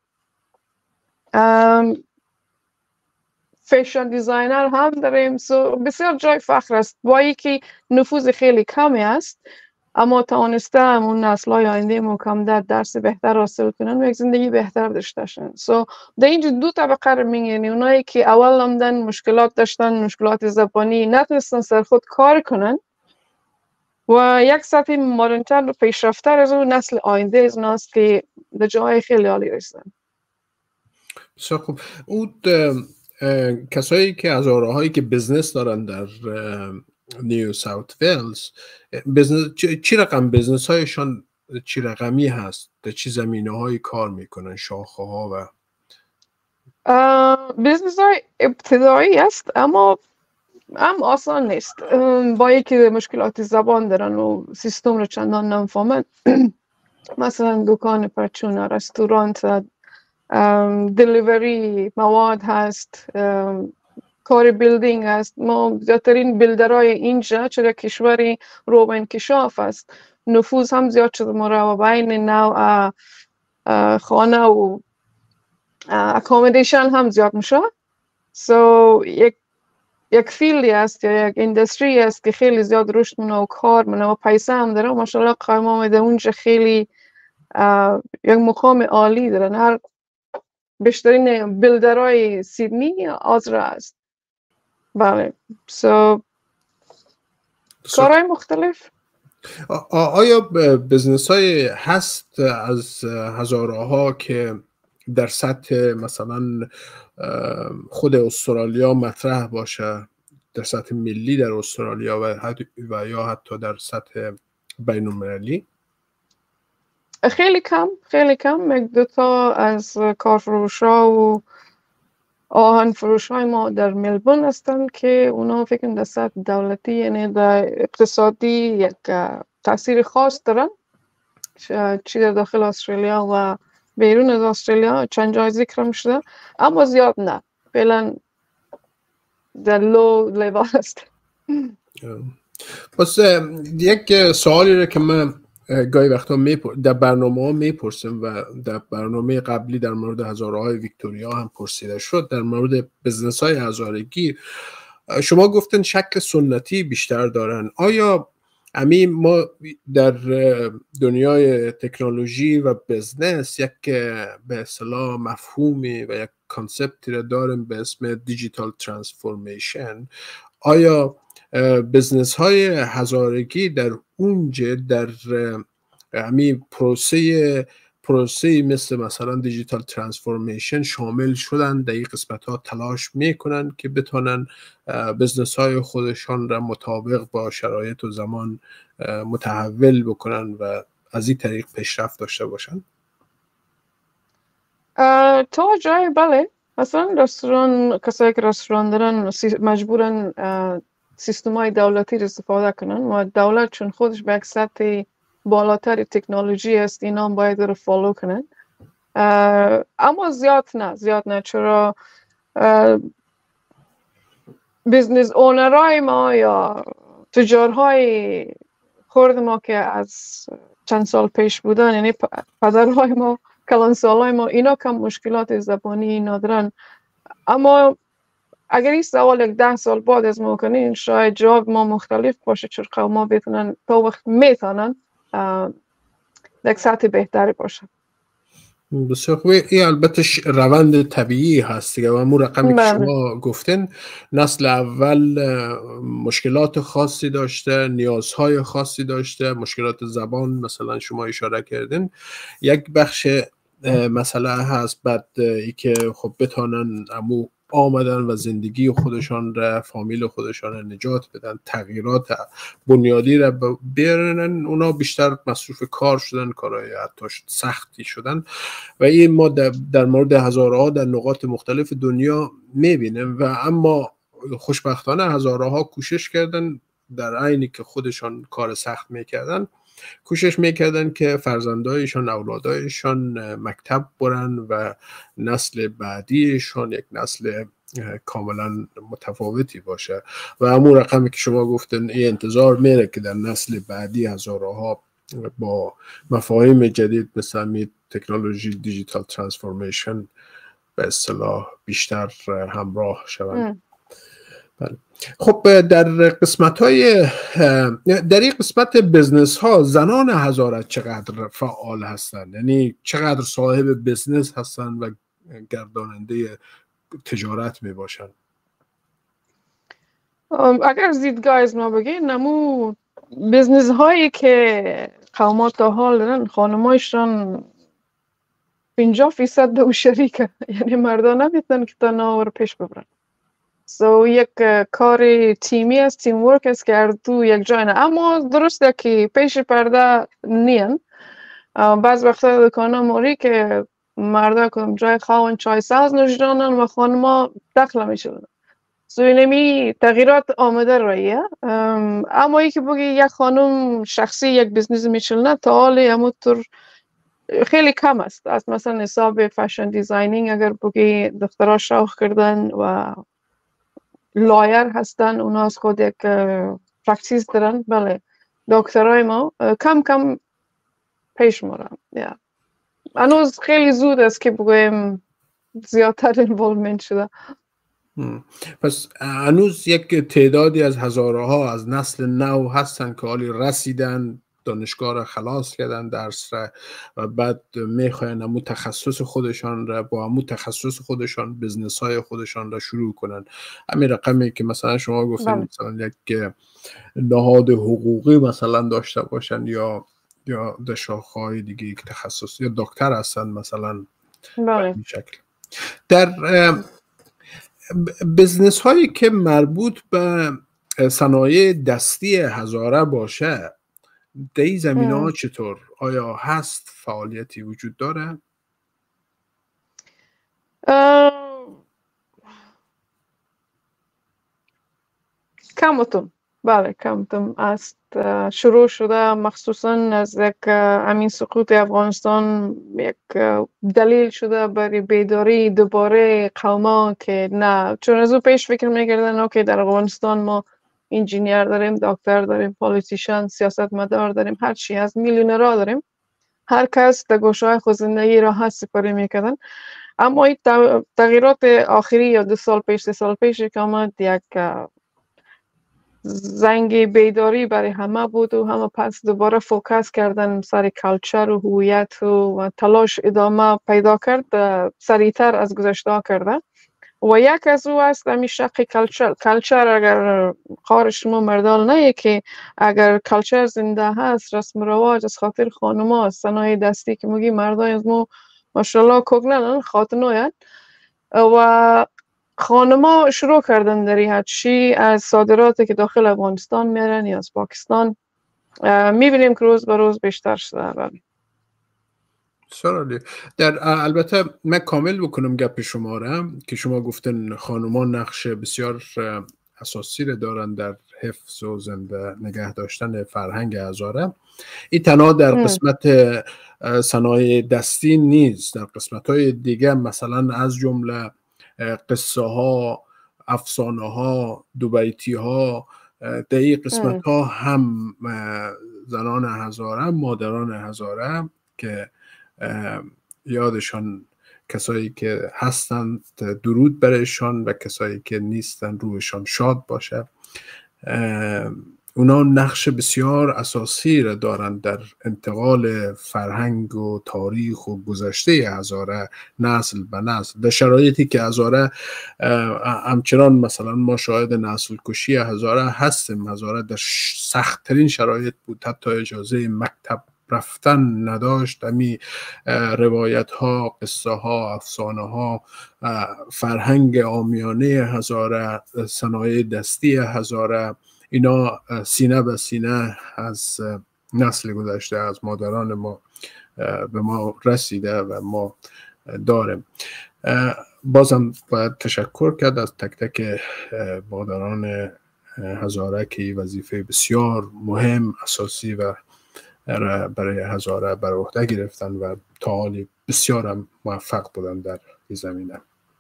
فیشن دیزاینر هم داریم. سو بسیار جای فخر است با اینکه نفوذ خیلی کمی است، اما توانسته اون نسل‌های آینده محکم در درس بهتر حاصل کنن و یک زندگی بهتر داشته باشن. سو در اینجا دو طبقه رو می‌بینی، اونایی که اول آمدن مشکلات داشتن، مشکلات زبانی، نتونستن سر خود کار کنن و یک سطح مدرن‌تر و پیشرفت‌تر از اون نسل آینده از اوناست که در جای خیلی عالی رسیدن. بسیار خوب. اون کسایی که از هایی که بزنس دارن در نیو ساوت ویلز، بزنس چی رقم بزنس هایشان چی رقمی هست؟ در چی زمینه هایی کار میکنن؟ شاخه ها و بزنس های ابتدایی است اما هم آسان نیست، با یکی مشکلات زبان دارن و سیستم رو چندان نمیفهمن. مثلا دکان پرچونه، رستوران، دلیوری مواد هست، کار بیلدینگ هست. ما زیادترین بیلدرهای اینجا چرا کشوری رو به انکشاف است، نفوذ هم زیاد شده ما و بین نوع خانه و اکامودیشن هم زیاد میشه. سو یک یک فیلدی است یا یک اندستری است که خیلی زیاد رشد مونه و کار مونه و پیسه هم داره. ماشاءالله قائم آمده اونجا خیلی یک مقام عالی دارن. هر بیشترین بیلدرهای سیدنی آزرا است. بله. سو کارهای مختلف. آیا بزنس های هست از هزاره ها که در سطح مثلا خود استرالیا مطرح باشه، در سطح ملی در استرالیا و, و یا حتی در سطح بین المللی؟ خیلی کم خیلی کم. یک دوتا از کارفروش‌ها و آهن فروش های ما در ملبورن هستن که اونا فکر کنم در سطح دولتی یعنی در اقتصادی یک تاثیر خاص دارن، چی در داخل استرالیا و بیرون از استرالیا چند جای ذکر میشده، اما زیاد نه، فعلا در لو لیول است. پس یک سوالی رو که من گاهی وقتا در برنامه ها میپرسیم و در برنامه قبلی در مورد هزاره های ویکتوریا هم پرسیده شد، در مورد بزنس های هزارگی شما گفتن شکل سنتی بیشتر دارن. آیا امی ما در دنیای تکنولوژی و بزنس یک به اصطلاح مفهومی و یک کانسپتی را داریم به اسم دیجیتال ترانسفورمیشن؟ آیا بزنس های هزارگی در اونجا در همین پروسه پروسه مثل مثلا دیجیتال ترانسفورمیشن شامل شدن، در این قسمت ها تلاش میکنن که بتونن بزنس های خودشان را مطابق با شرایط و زمان متحول بکنن و از این طریق پیشرفت داشته باشن؟ تا جای بله. مثلا رستوران، کسایی که رستوران دارن مجبورن سیستم های دولتی رو استفاده کنن و دولت چون خودش به یک سطح بالاتر تکنولوژی است اینا هم باید رو فالو کنن. اما زیاد نه زیاد نه چرا بیزنس اونرهای ما یا تجارهای خورد ما که از چند سال پیش بودن، یعنی پدرهای ما، کلانسالای ما، اینا کم مشکلات زبانی ندارن. اما اگر این سوال یک ده سال بعد از ما کنین شاید جواب ما مختلف باشه، چون قوما بتونن تا وقت میتونن یک سطح بهتری باشه. بسیار خوبه. این البته روند طبیعی هست دیگه و همون رقمی که شما گفتین نسل اول مشکلات خاصی داشته، نیازهای خاصی داشته، مشکلات زبان مثلا شما اشاره کردین، یک بخش مسئله هست. بعد ای که خب بتانن امو آمدن و زندگی خودشان را، فامیل خودشان را نجات بدن، تغییرات بنیادی را بیارن، اونا بیشتر مصروف کار شدن، کارهای حتی سختی شدن و این ما در مورد هزارها در نقاط مختلف دنیا میبینیم. و اما خوشبختانه هزارها کوشش کردن در عینی که خودشان کار سخت میکردن، کوشش میکردن که فرزندایشان، اولادایشان مکتب برن و نسل بعدیشان یک نسل کاملا متفاوتی باشه. و همون رقمی که شما گفتن این انتظار میره که در نسل بعدی هزارها با مفاهیم جدید مثل تکنولوژی دیجیتال ترانسفورمیشن به اصطلاح بیشتر همراه شوند. بله. خب در قسمت های در این قسمت بزنس ها زنان هزاره چقدر فعال هستند؟ یعنی چقدر صاحب بزنس هستند و گرداننده تجارت می باشند؟ اگر از دیدگاه از ما بگیم، نمو بزنس هایی که قومات تا حال دارن خانمایشان پنجاه فیصد دو شریکه، یعنی مردان نمیتونن که تنها پیش ببرن. سو so, یک کار تیمی است، تیم ورک است که هر دو یک جای نه. اما درسته که پیش پرده نین. بعض وقتا دکانه موری که مردا کدوم جای خواهن چای ساز نوشیدنن و خانما دخل میشدن. سو so, اینمی تغییرات آمده رایه. اما ای که بگی یک خانم شخصی یک بزنس میچلنه تا حالی همونطور خیلی کم است. از مثلا حساب فشن دیزاینینگ اگر بگی دخترها شوق کردن و لایر هستن، اونا از خود یک پرکتیس دارن. بله دکترای ما کم کم پیش مورن. yeah. هنوز خیلی زود است که بگویم زیادتر انوالومنت شده. پس هنوز یک تعدادی از هزارها از نسل نو هستن که حالی رسیدن، دانشگاه را خلاص کردن، درس را و بعد میخواین همون تخصص خودشان را با همون تخصص خودشان بزنس های خودشان را شروع کنن. همین رقمی که مثلا شما گفتین مثلا یک نهاد حقوقی مثلا داشته باشن یا یا در شاخه‌های دیگه که تخصص یا دکتر هستن مثلا. بله. به شکل در بزنس هایی که مربوط به صنایع دستی هزاره باشه، در این زمینه ها چطور؟ آیا هست فعالیتی وجود داره؟ کمتون بله کمتون است. شروع شده مخصوصا از یک امین سقوط افغانستان یک دلیل شده برای بیداری دوباره قوما که نه، چون از او پیش فکر میکردن اوکی در افغانستان ما انجینیر داریم، دکتر داریم، پالیتیشن، سیاستمدار داریم، هر چی از میلیونرها داریم، هر کس در گوشه‌های خود زندگی را هست سپری میکردن. اما این تغییرات آخری یا دو سال پیش سه سال پیش که آمد یک زنگ بیداری برای همه بود و همه پس دوباره فوکس کردن سر کلچر و هویت و, و تلاش ادامه پیدا کرد، سریعتر از گذشته کرده. و یک از او است همین شق کلچر. کلچر اگر قار شما مردال نه که اگر کلچر زنده هست، رسم رواج از خاطر خانما، صنایع دستی که میگی مردای از ما ماشاءالله کوگنن خاطنویت و خانما شروع کردن در این چی از صادراتی که داخل افغانستان میرن یا از پاکستان میبینیم که روز به روز بیشتر شده. سرالی در البته من کامل بکنم گپ شما را که شما گفتن خانمان نقش بسیار اساسی را دارن در حفظ و زنده نگه داشتن فرهنگ هزاره. این تنها در ام. قسمت صنایع دستی نیست، در قسمت های دیگه مثلا از جمله قصه ها، افسانه ها، دوبیتی ها، در این قسمت ها هم زنان هزاره، مادران هزاره که یادشان کسایی که هستند درود برایشان و کسایی که نیستن روحشان شاد باشه، اونا نقش بسیار اساسی را دارند در انتقال فرهنگ و تاریخ و گذشته هزاره نسل به نسل، در شرایطی که هزاره همچنان مثلا ما شاهد نسل کشی هزاره هستیم. هزاره در سخت ترین شرایط بود، حتی اجازه مکتب رفتن نداشت. امی روایت ها، قصه ها، افسانه ها، فرهنگ عامیانه هزاره، صنایع دستی هزاره، اینا سینه به سینه از نسل گذشته از مادران ما به ما رسیده و ما داریم. بازم باید تشکر کرد از تک تک مادران هزاره که این وظیفه بسیار مهم، اساسی و برای هزاره بر عهده گرفتن و تا حالی بسیار موفق بودن در این زمینه.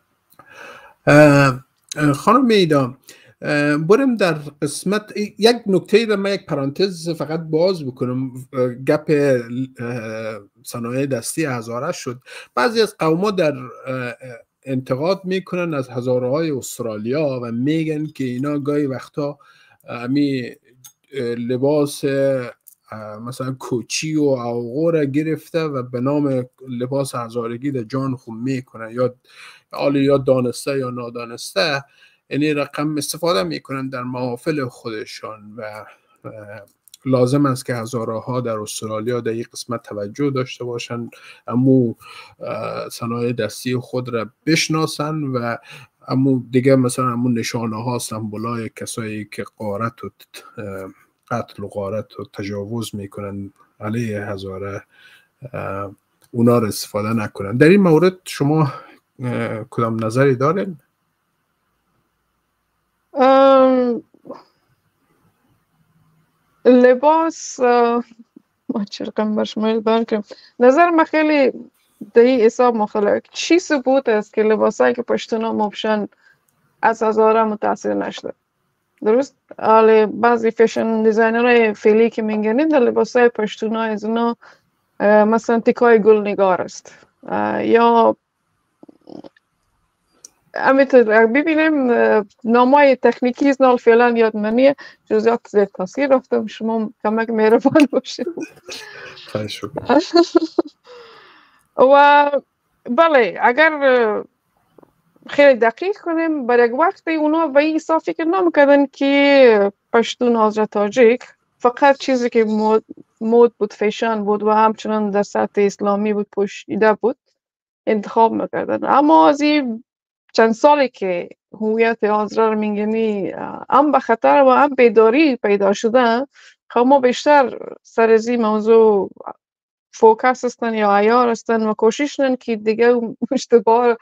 خانم میدا، بریم در قسمت یک نکته را من یک پرانتز فقط باز بکنم. گپ صنایع دستی هزاره شد. بعضی از قوما در انتقاد میکنن از هزاره های استرالیا و میگن که اینا گاهی وقتا می لباس مثلا کوچی و اوغور گرفته و به نام لباس هزارگی در جان خون میکنن، یا یا دانسته یا نادانسته یعنی رقم استفاده میکنن در محافل خودشان و لازم است که هزاره ها در استرالیا در این قسمت توجه داشته باشن، امو صنایع دستی خود را بشناسن و امو دیگه مثلا امو نشانه ها، سمبولای کسایی که غارت و قتل و غارت و تجاوز میکنن علیه هزاره اونا را استفاده نکنن. در این مورد شما کدام نظری دارین؟ لباس ما چه رقم برشمایل برکم نظر ما خیلی دهی حساب مخالف. چی ثبوت است که لباسایی که پشتونا مبشن از هزاره متاثر نشده؟ درست؟ حالا بعضی فیشن دیزاینرهای فعلی که میگنید در لباسای پشتونا از اونا مثلا تیکای گل نگار است یا همینطور ببینیم نامای تکنیکی از نال فعلا یاد منیه، جزیات زیر تاثیر رفتم، شما کمک مهربان باشید. و بله اگر خیلی دقیق کنیم بر یک وقتی اونا به این حساب فکر نمیکردن که پشتون حضرت تاجیک فقط چیزی که مود, مود بود، فیشن بود و همچنان در سطح اسلامی بود پوشیده بود انتخاب میکردن. اما از این چند سالی که هویت حضرت رو میگنی هم به خطر و هم بیداری پیدا شده، خب ما بیشتر سر از این موضوع فوکس هستن یا عیار هستن و کوشش کنن که دیگه اشتباه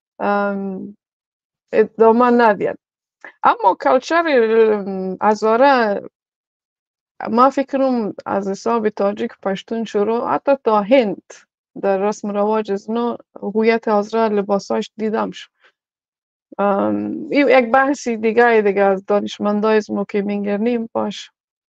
ادامه ندید. اما کلچر هزاره ما فکرم از حساب تاجیک پشتون شروع حتی تا هند در رسم رواج از نو هویت حضرت لباساش دیدم شد. این یک بحثی دیگه دیگه از دانشمندای از ما که میگرنیم باش.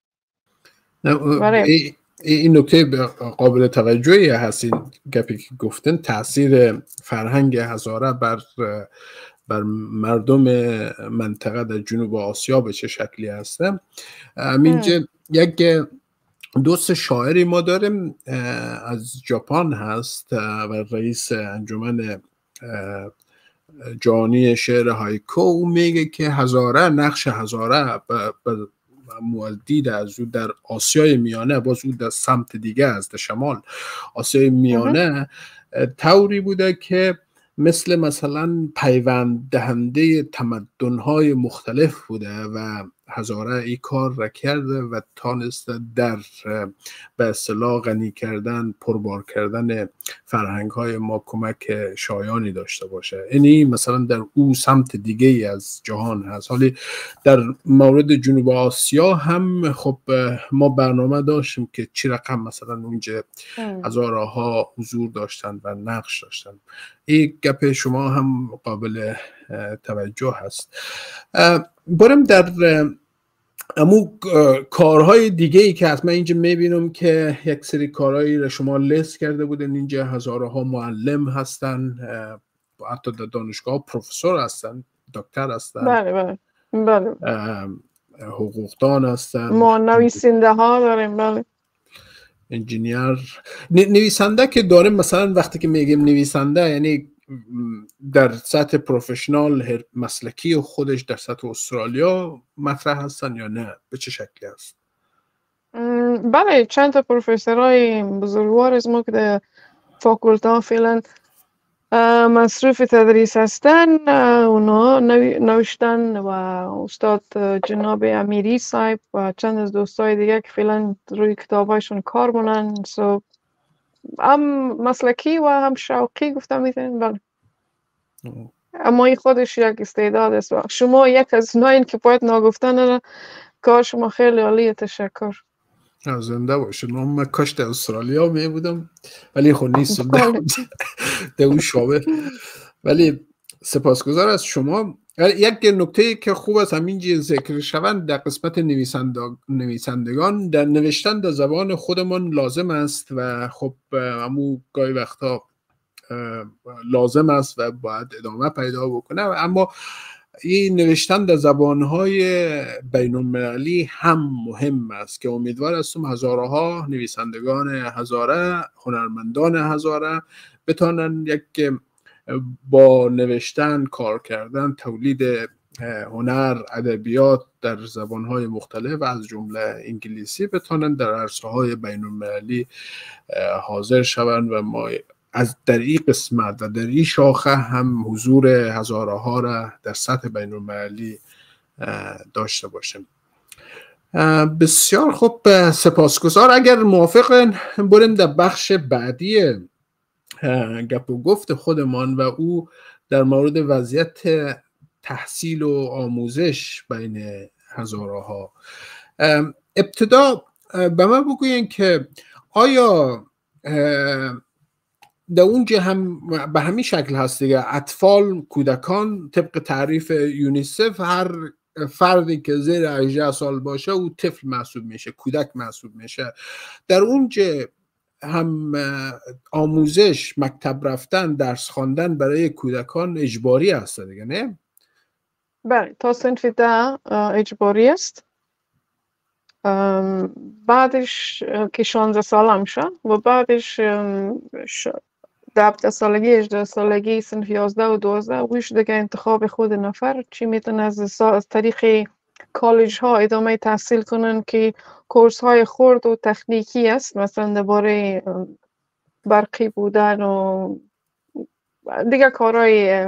این نکته قابل توجهی هست، این گپی که گفتن تاثیر فرهنگ هزاره بر بر مردم منطقه در جنوب آسیا به چه شکلی هسته. اینجا یک دوست شاعری ما داریم از ژاپن هست و رئیس انجمن جهانی شعر هایکو. او میگه که هزاره، نقش هزاره به دید از او در آسیای میانه، باز او در سمت دیگه از در شمال آسیای میانه طوری بوده که مثل مثلا پیوند دهنده تمدن‌های مختلف بوده و هزاره این کار را کرده و تانسته در به اصطلاح غنی کردن، پربار کردن فرهنگ‌های ما کمک شایانی داشته باشه. یعنی مثلا در او سمت دیگه ای از جهان هست. حالی در مورد جنوب آسیا هم خب ما برنامه داشتیم که چی رقم مثلا اونجا هزاره ها حضور داشتن و نقش داشتن. این گپ شما هم قابل توجه هست. بریم در امو کارهای دیگه ای که حتما اینجا میبینم که یک سری کارهایی را شما لیست کرده بودن. اینجا هزاره ها معلم هستن، حتی در دانشگاه پروفسور هستن، دکتر هستن. بله بله بله. حقوقدان هستن، ما نویسنده ها داریم. بله انجینیر. نویسنده که داریم، مثلا وقتی که میگیم نویسنده یعنی در سطح پروفشنال مسلکی و خودش در سطح استرالیا مطرح هستن یا نه؟ به چه شکلی هست؟ بله چند تا پروفسورای بزرگوار از ما که در فاکولتا فعلا مصروف تدریس هستن، اونا نوشتن و استاد جناب امیری صاحب و چند از دوستای دیگه که فعلا روی کتابایشون کار کنن. سو هم مسلکی و هم شوقی گفتم میتونین. بله اما این خودش یک استعداد است و شما یک از ناین که باید ناگفتن را. کار شما خیلی عالیه، تشکر. زنده باشید. من کاش در استرالیا می بودم ولی خود نیستم در اون شعبه، ولی سپاسگزار از شما. یک نکته که خوب است همینجا ذکر شوند در قسمت نویسندگان، در نوشتن در زبان خودمان لازم است و خب همون گاهی وقتا لازم است و باید ادامه پیدا بکنه، اما این نوشتن در زبانهای بین المللی هم مهم است که امیدوار هستم هزاره ها نویسندگان هزاره، هنرمندان هزاره بتانن یک با نوشتن، کار کردن، تولید هنر، ادبیات در زبانهای مختلف و از جمله انگلیسی بتانن در عرصه‌های بین المللی حاضر شوند و ما از در این قسمت و در این شاخه هم حضور هزاره ها را در سطح بین المللی داشته باشیم. بسیار خوب، سپاسگزار. اگر موافقن بریم در بخش بعدی گپ و گفت خودمان و او در مورد وضعیت تحصیل و آموزش بین هزاره ها. ابتدا به من بگوین که آیا در اونجا هم به همین شکل هست دیگه، اطفال، کودکان طبق تعریف یونیسف هر فردی که زیر هجده سال باشه او طفل محسوب میشه، کودک محسوب میشه، در اونجا هم آموزش، مکتب رفتن، درس خواندن برای کودکان اجباری است دیگه، نه؟ بله تا صنف ده اجباری است. بعدش که شانزده ساله میشه و بعدش ده سالگی، هجده سالگی، صنف یازده و دوازده ویش دیگه انتخاب خود نفر چی میتونه از, از طریق کالج ها ادامه تحصیل کنن که کورس های خرد و تکنیکی است، مثلا درباره برقی بودن و دیگه کارهای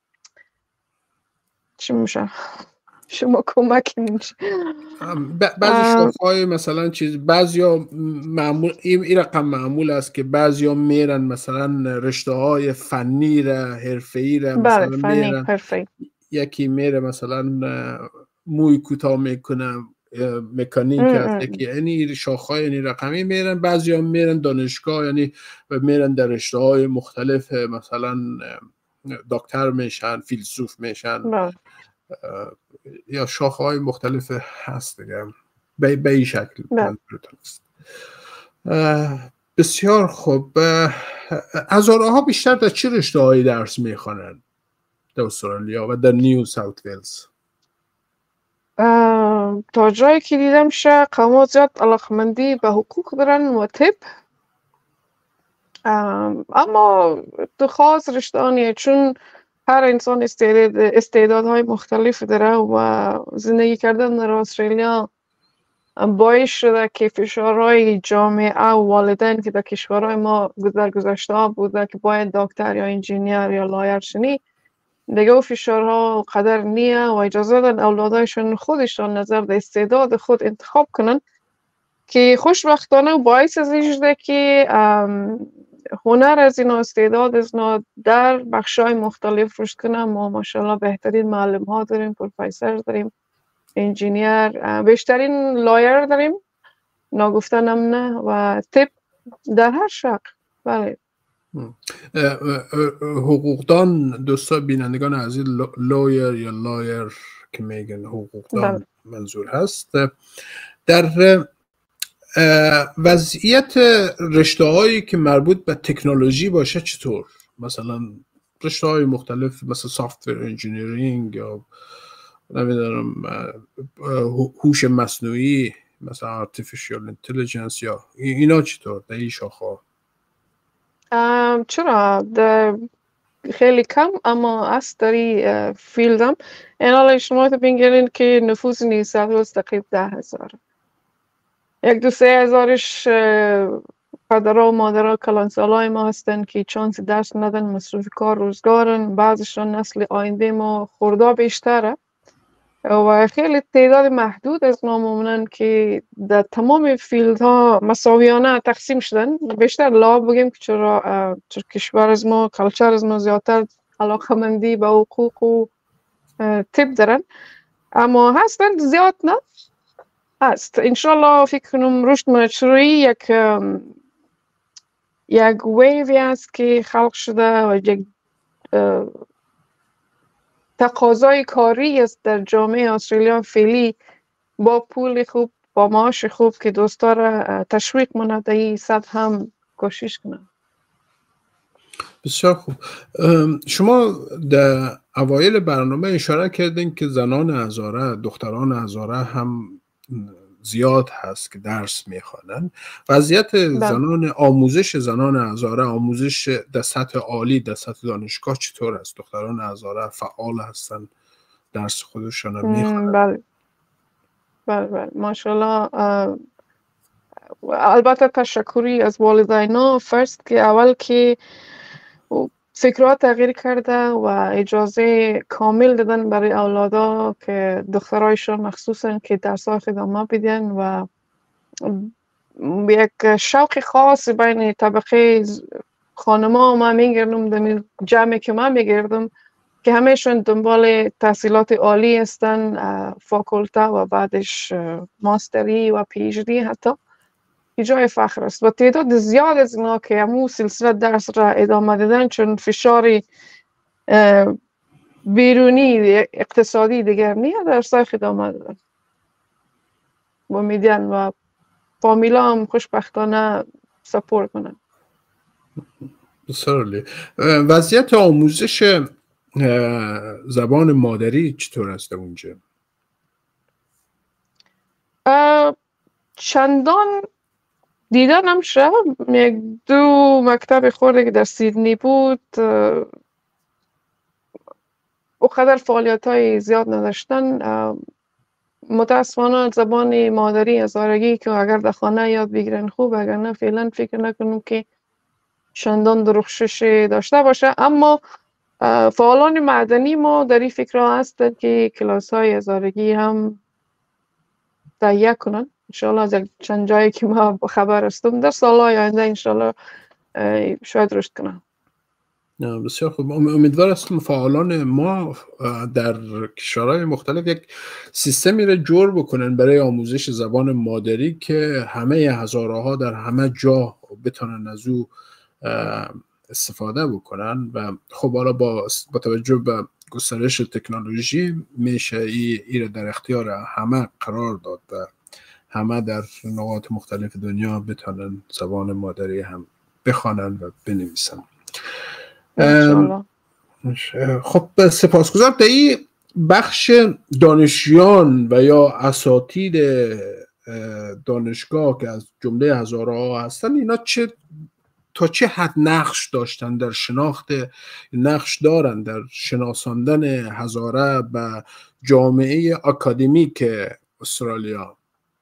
چی میشه شما کمک میشه. بعضی شاخه‌های مثلا چیز بعضیا معمول این رقم معمول است که بعضیا میرن مثلا رشته‌های فنی را، حرفه‌ای را مثلا بله فنی میرن. حرفه‌ای. یکی میره مثلا موی کوتاه میکنه، مکانیک است، یکی یعنی شاخه‌های یعنی رقمی میرن. بعضیا میرن دانشگاه یعنی میرن در رشته‌های مختلف، مثلا دکتر میشن، فیلسوف میشن. بله. یا شاخه‌های مختلف هست دیگه به به این شکل. بسیار خوب. هزاره ها بیشتر در چه رشته‌هایی درس میخوانند در استرالیا و در نیو ساوت ویلز؟ تا جایی که دیدم شه قوما زیاد علاقمندی به حقوق دارن و طب، اما تو خاص رشته‌هایی چون هر انسان استعداد استعدادهای مختلف داره و زندگی کردن در استرالیا باعث شده که فشارهای جامعه و والدین که در کشورهای ما در گذشته ها بوده که باید دکتر یا انجینیر یا لایر شنی، دیگه و فشارها قدر نیه و اجازه دادن اولادایشون خودشان نظر در استعداد خود انتخاب کنن که خوشبختانه باعث از این شده که هنر از اینا، استعداد از اینا در بخشای مختلف رشد کنه. ما ماشاءالله بهترین معلم ها داریم، پروفسور داریم، انجینیر، بیشترین لایر داریم، ناگفتن هم نه، و طب در هر شق. بله. حقوقدان دوستا بینندگان عزیز، لایر یا لایر که میگن حقوقدان بله. منظور هست. در وضعیت رشته هایی که مربوط به تکنولوژی باشه چطور؟ مثلا رشته های مختلف مثل سافتور انجینیرینگ یا نمیدونم هوش مصنوعی مثلا artificial intelligence یا اینا چطور در این شاخه؟ چرا خیلی کم اما است در این فیلدم. این حالا شما تو بینگرین که نفوذ نیست روز تقریب ده هزار، یک دو سه هزارش پدرها و مادرها کلانسالای ما هستن که چانس درس ندن، مصروف کار روزگارن، بعضشان نسل آینده ما خوردا بیشتره و خیلی تعداد محدود از نامومنن که در تمام فیلدها مساویانه تقسیم شدن. بیشتر لا بگیم که چرا چرا کشور از ما، کلچر از ما زیادتر علاقمندی به حقوق و تیپ دارن، اما هستن زیاد نه هست. انشالله فکر کنم رشد مشروعی یک یک ویوی است که خلق شده و یک تقاضای کاری است در جامعه استرالیا فعلی، با پول خوب، با معاش خوب که دوستا را تشویق منه در این سطح هم کوشش کنن. بسیار خوب. شما در اوایل برنامه اشاره کردین که زنان هزاره، دختران هزاره هم زیاد هست که درس میخوانن. وضعیت زنان، آموزش زنان هزاره، آموزش در سطح عالی، در سطح دانشگاه چطور است؟ دختران هزاره فعال هستن، درس خودشان رو میخوانن؟ بله بله بله ماشاءالله. البته تشکری از والدینا فرست که اول که فکرات تغییر کرده و اجازه کامل دادن برای اولادا که دخترایشان مخصوصا که درس‌های ادامه بدن و یک شوق خاص بین طبقه خانما ما میگردم در جمعی که من میگردم که همهشون دنبال تحصیلات عالی هستن، فاکولته و بعدش ماستری و پی اچ دی، حتی جای فخر است و تعداد زیاد از اینا که همون سلسله درس را ادامه دادن چون فشاری بیرونی اقتصادی دیگر نیه درسای ادامه دادن و میدین و فامیلا هم خوشبختانه سپورت کنن. بسیار عالی. وضعیت آموزش زبان مادری چطور است اونجا؟ چندان دیدن هم شد. یک دو مکتب خورده که در سیدنی بود اقدر فعالیت های زیاد نداشتن. متاسفانه زبان مادری هزارگی که اگر در خانه یاد بگیرن خوب، اگر نه فعلا فکر نکنم که چندان درخشش داشته باشه. اما فعالان معدنی ما در این فکر هستن که کلاس های هزارگی هم تهیه کنن. انشاءالله از چند جایی که ما خبر هستم در سالهای آینده انشاءالله شاید رشد کنن. بسیار خوب. امیدوار هستم فعالان ما در کشورهای مختلف یک سیستمی را جور بکنن برای آموزش زبان مادری که همه هزاره ها در همه جا بتونن از او استفاده بکنن. و خب حالا با با توجه به گسترش تکنولوژی میشه ای, ای را در اختیار همه قرار داد و همه در نقاط مختلف دنیا بتونن زبان مادری هم بخوانن و بنویسن. خب سپاسگزار. در این بخش دانشیان و یا اساتید دانشگاه که از جمله هزاره ها هستن، اینا چه تا چه حد نقش داشتن در شناخت، نقش دارن در شناساندن هزاره به جامعه اکادمیک استرالیا؟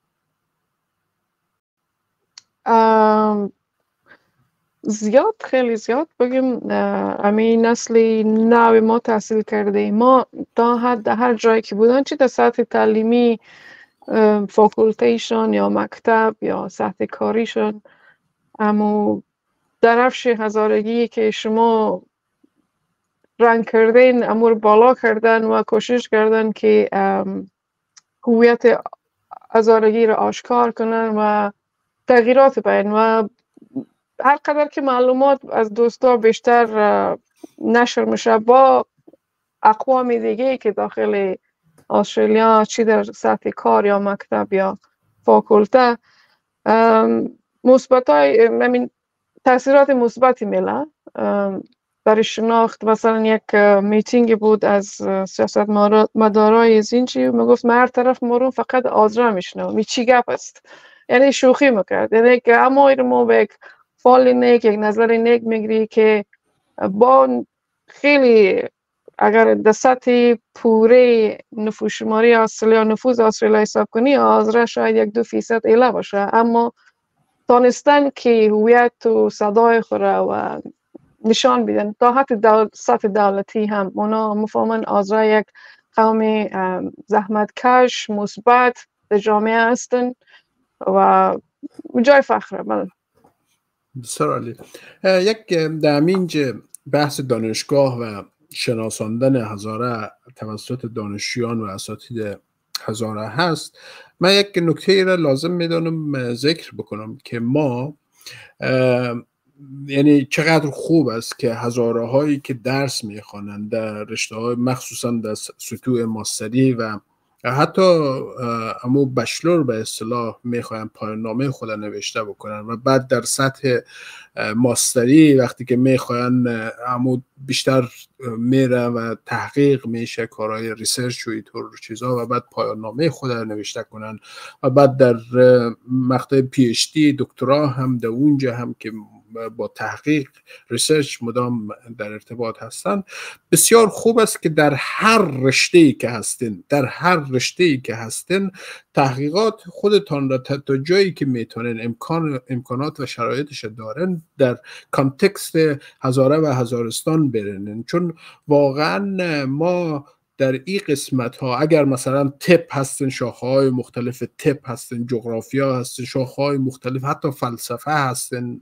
زیاد، خیلی زیاد بگیم. همین نسل نو ما تحصیل کرده ما تا حد هر جایی که بودن، چه در سطح تعلیمی فاکولتیشون یا مکتب یا سطح کاریشون، اما درفش هزارگی که شما رنگ کردین امور بالا کردن و کوشش کردن که هویت هزارگی را آشکار کنن و تغییرات بین و هر قدر که معلومات از دوستا بیشتر نشر میشه با اقوام دیگه که داخل استرالیا، چی در سطح کار یا مکتب یا فاکولته، مثبتای همین تاثیرات مثبتی میله. برای شناخت. مثلا یک میتینگ بود از سیاست مدارای زینچی، میگفت من هر طرف مرون فقط آزرا میشنم، می چی گپ است، یعنی شوخی میکرد. یعنی که اما ایرمو به یک فال نیک، یک نظر نیک میگری که با خیلی اگر در سطح پوره نفوذ شماری استرالیا، نفوذ استرالیا حساب کنی، آزرا شاید یک دو فیصد ایله باشه، اما تانستن که هویت و صدای خوره و نشان بدن تا حتی دول... سطح دولتی هم اونا مفهمن آزرا یک قوم زحمتکش مثبت در جامعه هستن و جای فخره. بله بسیار عالی. یک در اینجا بحث دانشگاه و شناساندن هزاره توسط دانشجویان و اساتید هزاره هست. من یک نکته را لازم میدانم ذکر بکنم که ما یعنی چقدر خوب است که هزاره هایی که درس میخوانند در رشته های مخصوصا در سطوح ماستری و حتی امو بچلور به اصطلاح میخواین پایان نامه خود نوشته بکنن و بعد در سطح ماستری وقتی که میخواین امو بیشتر میره و تحقیق میشه، کارهای ریسرچ و اینطور چیزا، و بعد پایان نامه خود نوشته کنن و بعد در مقطع پی اچ دی دکترا هم در اونجا هم که با تحقیق ریسرچ مدام در ارتباط هستن. بسیار خوب است که در هر رشته‌ای که هستین در هر رشته‌ای که هستین تحقیقات خودتان را تا جایی که میتونن امکان امکانات و شرایطش دارن در کانتکست هزاره و هزارستان برنن، چون واقعا ما در این قسمت ها اگر مثلا تپ هستن، شاخه های مختلف تپ هستن، جغرافیا هستن، شاخه های مختلف، حتی فلسفه هستن،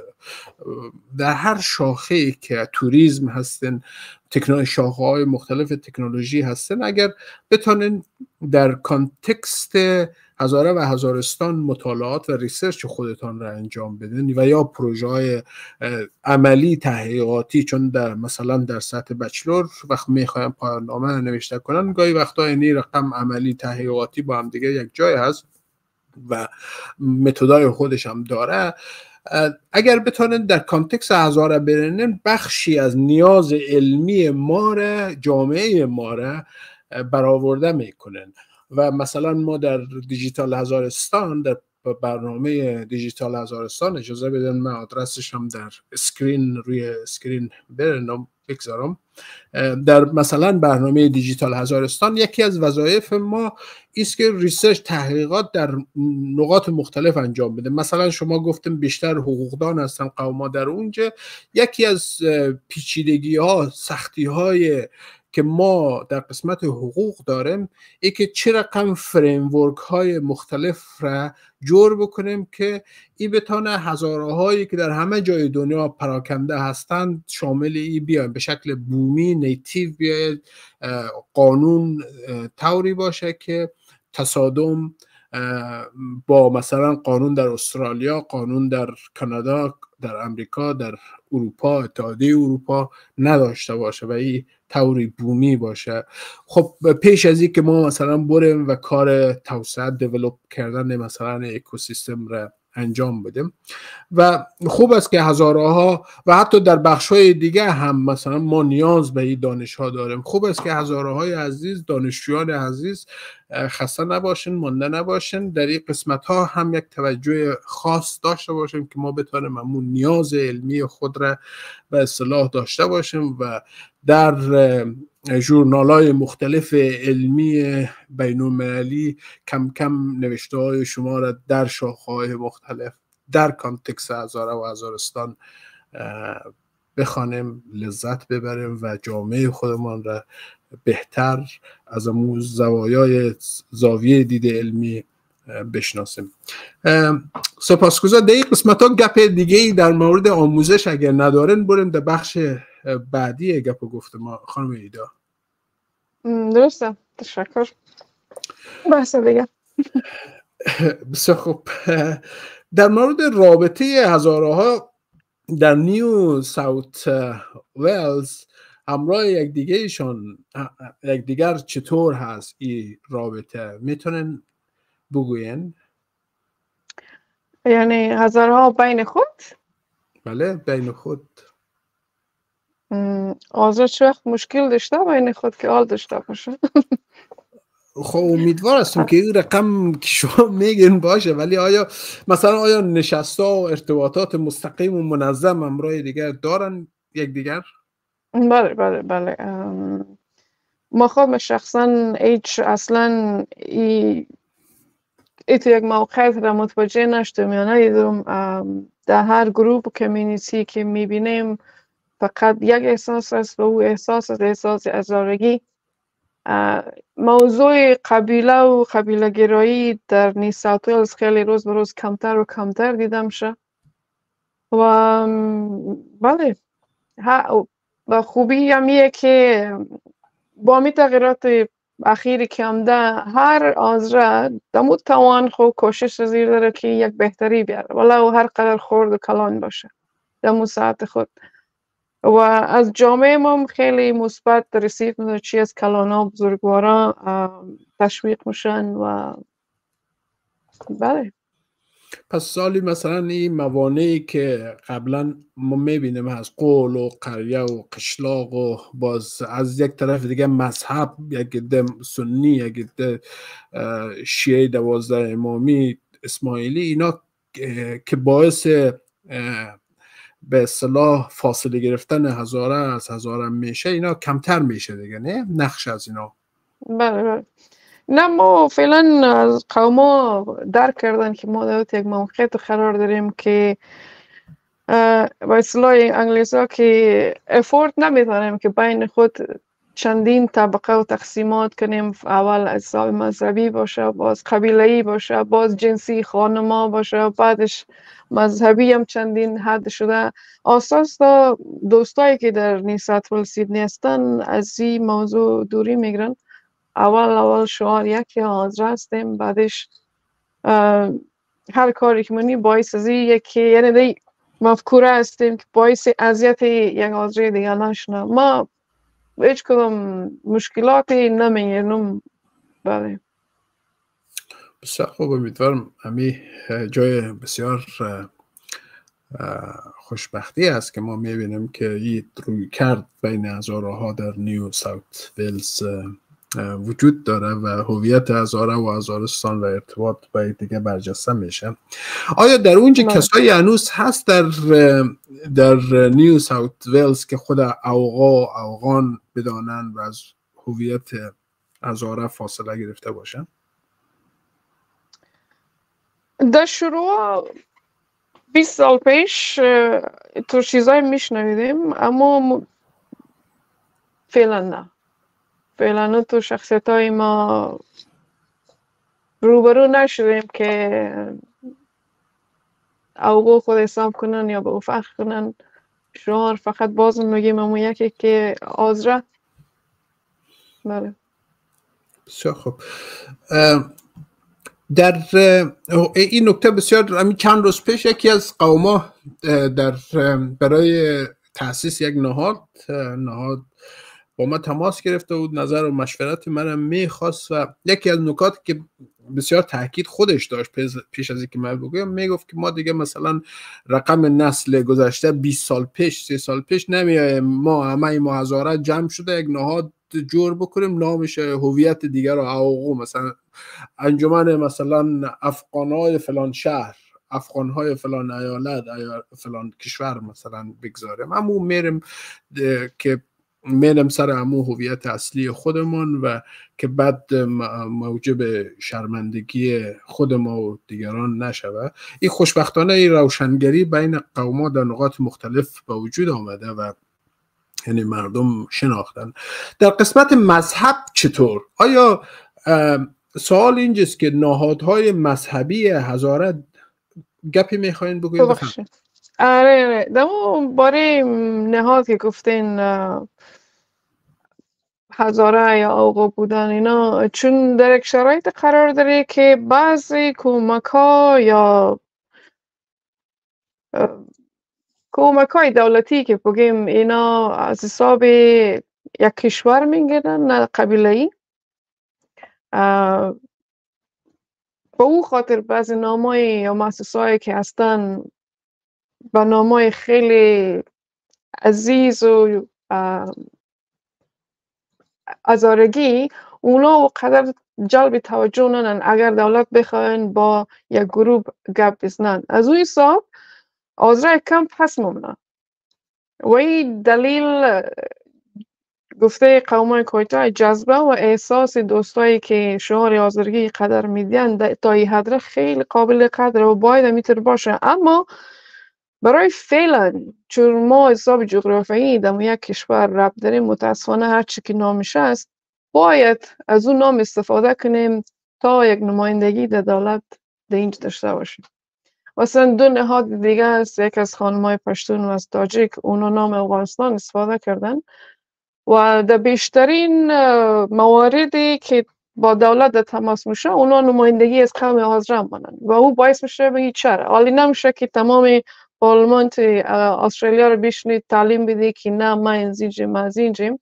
در هر شاخه که توریسم هستن، تکنولوژی، شاخه های مختلف تکنولوژی هستن، اگر بتونن در کانتکست هزاره و هزارستان مطالعات و ریسرچ خودتان را انجام بدن و یا پروژه های عملی تحقیقاتی، چون در مثلا در سطح بچلور وقت میخوایم پایان نامه نوشته کنن، گاهی وقتا اینی رقم عملی تحقیقاتی با هم دیگه یک جای هست و متدای خودش هم داره. اگر بتونن در کانتکست هزاره برنن، بخشی از نیاز علمی ما را، جامعه ما را برآورده میکنن. و مثلا ما در دیجیتال هزارستان، در برنامه دیجیتال هزارستان، اجازه بدن من آدرسش هم در اسکرین روی اسکرین برنم بگذارم، در مثلا برنامه دیجیتال هزارستان یکی از وظایف ما است که ریسرچ، تحقیقات در نقاط مختلف انجام بده. مثلا شما گفتم بیشتر حقوقدان هستن قوما در اونجا، یکی از پیچیدگی ها، سختی های که ما در قسمت حقوق داریم ای که چه رقم فریمورک های مختلف را جور بکنیم که ای بتانه هزاره هایی که در همه جای دنیا پراکنده هستند شامل ای بیایم، به شکل بومی نیتیو بیاید، قانون طوری باشه که تصادم با مثلا قانون در استرالیا، قانون در کانادا، در امریکا، در اروپا، اتحادیه اروپا نداشته باشه و این طوری بومی باشه. خب پیش از این که ما مثلا بریم و کار توسعه دیولپ کردن مثلا اکوسیستم را انجام بدیم، و خوب است که هزاره ها و حتی در بخش های دیگه هم مثلا ما نیاز به این دانش ها داریم. خوب است که هزاره های عزیز، دانشجویان عزیز خسته نباشن، مانده نباشن، در این قسمت ها هم یک توجه خاص داشته باشیم که ما بتونیم همون نیاز علمی خود را به اصطلاح داشته باشیم و در ژورنال های مختلف علمی بین‌المللی کم کم نوشته های شما را در شاخه های مختلف در کانتکست هزاره و هزارستان بخوانیم، لذت ببریم و جامعه خودمان را بهتر از امون زوایای زاویه دید علمی بشناسیم. سپاسگزار. در این قسمت ها گپ دیگه ای در مورد آموزش اگر ندارن بریم در بخش بعدی گپ و گفت ما. خانم ایدا. درسته، تشکر. بحث دیگه. بسیار خوب. در مورد رابطه هزاره ها در نیو ساوت ویلز همراه یک دیگه ایشان یک دیگر چطور هست این رابطه؟ میتونن بگوین؟ یعنی هزاره ها بین خود؟ بله، بین خود. آزاد چه وقت مشکل داشته بین خود که حال داشته باشه. خب امیدوار هستم که این رقم که شما میگین باشه، ولی آیا مثلا آیا نشسته و ارتباطات مستقیم و منظم همراه دیگر دارن یک دیگر؟ بله بله بله ام، ما خود شخصا هیچ اصلا ای, ای تو یک موقعیت را متوجه نشدم یا ندیدم. ام، در هر گروپ و کمیونیتی که میبینیم فقط یک احساس است و او احساس از احساس ازارگی. موضوع قبیله و قبیله گرایی در نیو ساوت ولز خیلی روز به روز کمتر و کمتر دیده میشه و ام، بله ها- و خوبی همیه که با می تغییرات اخیری که آمده هر آزره دمو توان خو کوشش زیر داره که یک بهتری بیاره ولو هر قدر خورد و کلان باشه دمو ساعت خود. و از جامعه ما هم خیلی مثبت رسیف میده چی از کلانا و بزرگوارا ام، تشویق میشن و بله. پس سالی مثلا این موانعی که قبلا ما میبینیم از قول و قریه و قشلاق و باز از یک طرف دیگه مذهب، یک عده سنی، یک عده اه، شیعه دوازده امامی اسماعیلی، اینا که که باعث اه، به اصطلاح فاصله گرفتن هزاره از هزاره میشه، اینا کمتر میشه دیگه، نه نقش از اینا. بله بله نه ما فعلا از قوما درک کردن که ما در یک موقعیت قرار داریم که اه، با اصطلاح انگلیسی ها که افورت نمیتونیم که بین خود چندین طبقه و تقسیمات کنیم. اول از حساب مذهبی باشه، باز قبیله‌ای باشه، باز جنسی خانما باشه، بعدش مذهبی هم چندین حد شده. اساس تا دوستایی که در نیو ساوت ولز سیدنی هستن از این موضوع دوری میگیرن. اول اول شعار یکی حاضر هستیم، بعدش اه، هر کاری که منی باعث از این یکی یعنی دی مفکوره هستیم که باعث اذیت یک حاضر دیگه نشنه. ما هیچ کدام مشکلاتی نمیگیرم. بله بسیار خوب، امیدوارم همی جای بسیار خوشبختی است که ما میبینیم که این روی کرد بین هزاره ها در نیو ساوت ولز وجود داره و هویت هزاره و هزارستان و ارتباط با دیگه برجسته میشه. آیا در اونجا کسایی هنوز هست در در نیو ساوت ولز که خود اوغا اوغان بدانن و از هویت هزاره فاصله گرفته باشن؟ در شروع بیست سال پیش تو چیزای میشنویدیم، اما فعلا نه. فعلا تو شخصیت های ما روبرو نشدیم که اوقو خود حساب کنن یا به افق کنن. شعار فقط باز میگیم اما یکی که آزره. بله بسیار خوب. در این نکته بسیار همین چند روز پیش یکی از قوما در برای تأسیس یک نهاد نهاد با ما تماس گرفته بود، نظر و مشورت منم میخواست و یکی از نکاتی که بسیار تاکید خودش داشت پیش از اینکه من بگویم، میگفت که ما دیگه مثلا رقم نسل گذشته بیست سال پیش سی سال پیش نمیایم ما همه ما هزاره جمع شده یک نهاد جور بکنیم نامش هویت دیگر رو اوقو مثلا انجمن مثلا افغانهای فلان شهر، افغانهای فلان ایالت فلان کشور مثلا بگذاریم. همون میرم که میرم سر همون هویت اصلی خودمون و که بعد موجب شرمندگی خود ما و دیگران نشوه. این خوشبختانه این روشنگری بین قوما در نقاط مختلف به وجود آمده و یعنی مردم شناختن. در قسمت مذهب چطور؟ آیا سوال اینجاست که نهادهای مذهبی هزاره گپی میخواین بگوین؟ ببخشید. آره آره دمو باره نهاد که گفتین هزاره یا اوقا بودن اینا، چون در یک شرایط قرار داره که بعضی کمک ها یا کمک های دولتی که بگیم اینا از حساب یک کشور میگیرن نه قبیله‌ای. با او خاطر بعضی نامای یا مؤسسه‌ای که هستن با نامای خیلی عزیز و هزارگی اونا و قدر جلب توجه ننن اگر دولت بخواین با یک گروه گپ بزنن. از اون حساب آزرای کم پس ممنه و این دلیل گفته قومای کویتا جذبه و احساس دوستایی که شعار آزرگی قدر میدین تا این حد خیلی قابل قدر و باید میتر باشه. اما برای فعلا چون ما حساب جغرافیایی در یک کشور رب داریم متاسفانه هر چی که نامش است باید از اون نام استفاده کنیم تا یک نمایندگی در دولت در اینجا داشته باشیم. مثلا دو نهاد دیگه است، یک از خانمای پشتون و از تاجیک اونا نام افغانستان استفاده کردن و در بیشترین مواردی که با دولت در تماس میشه اونا نمایندگی از قوم هزاره مانند و او باعث میشه بگی چرا حالی نمیشه که تمام پارلمانت استرالیا رو بشنید تعلیم بده که نه ما اینجیم ما اینجیم.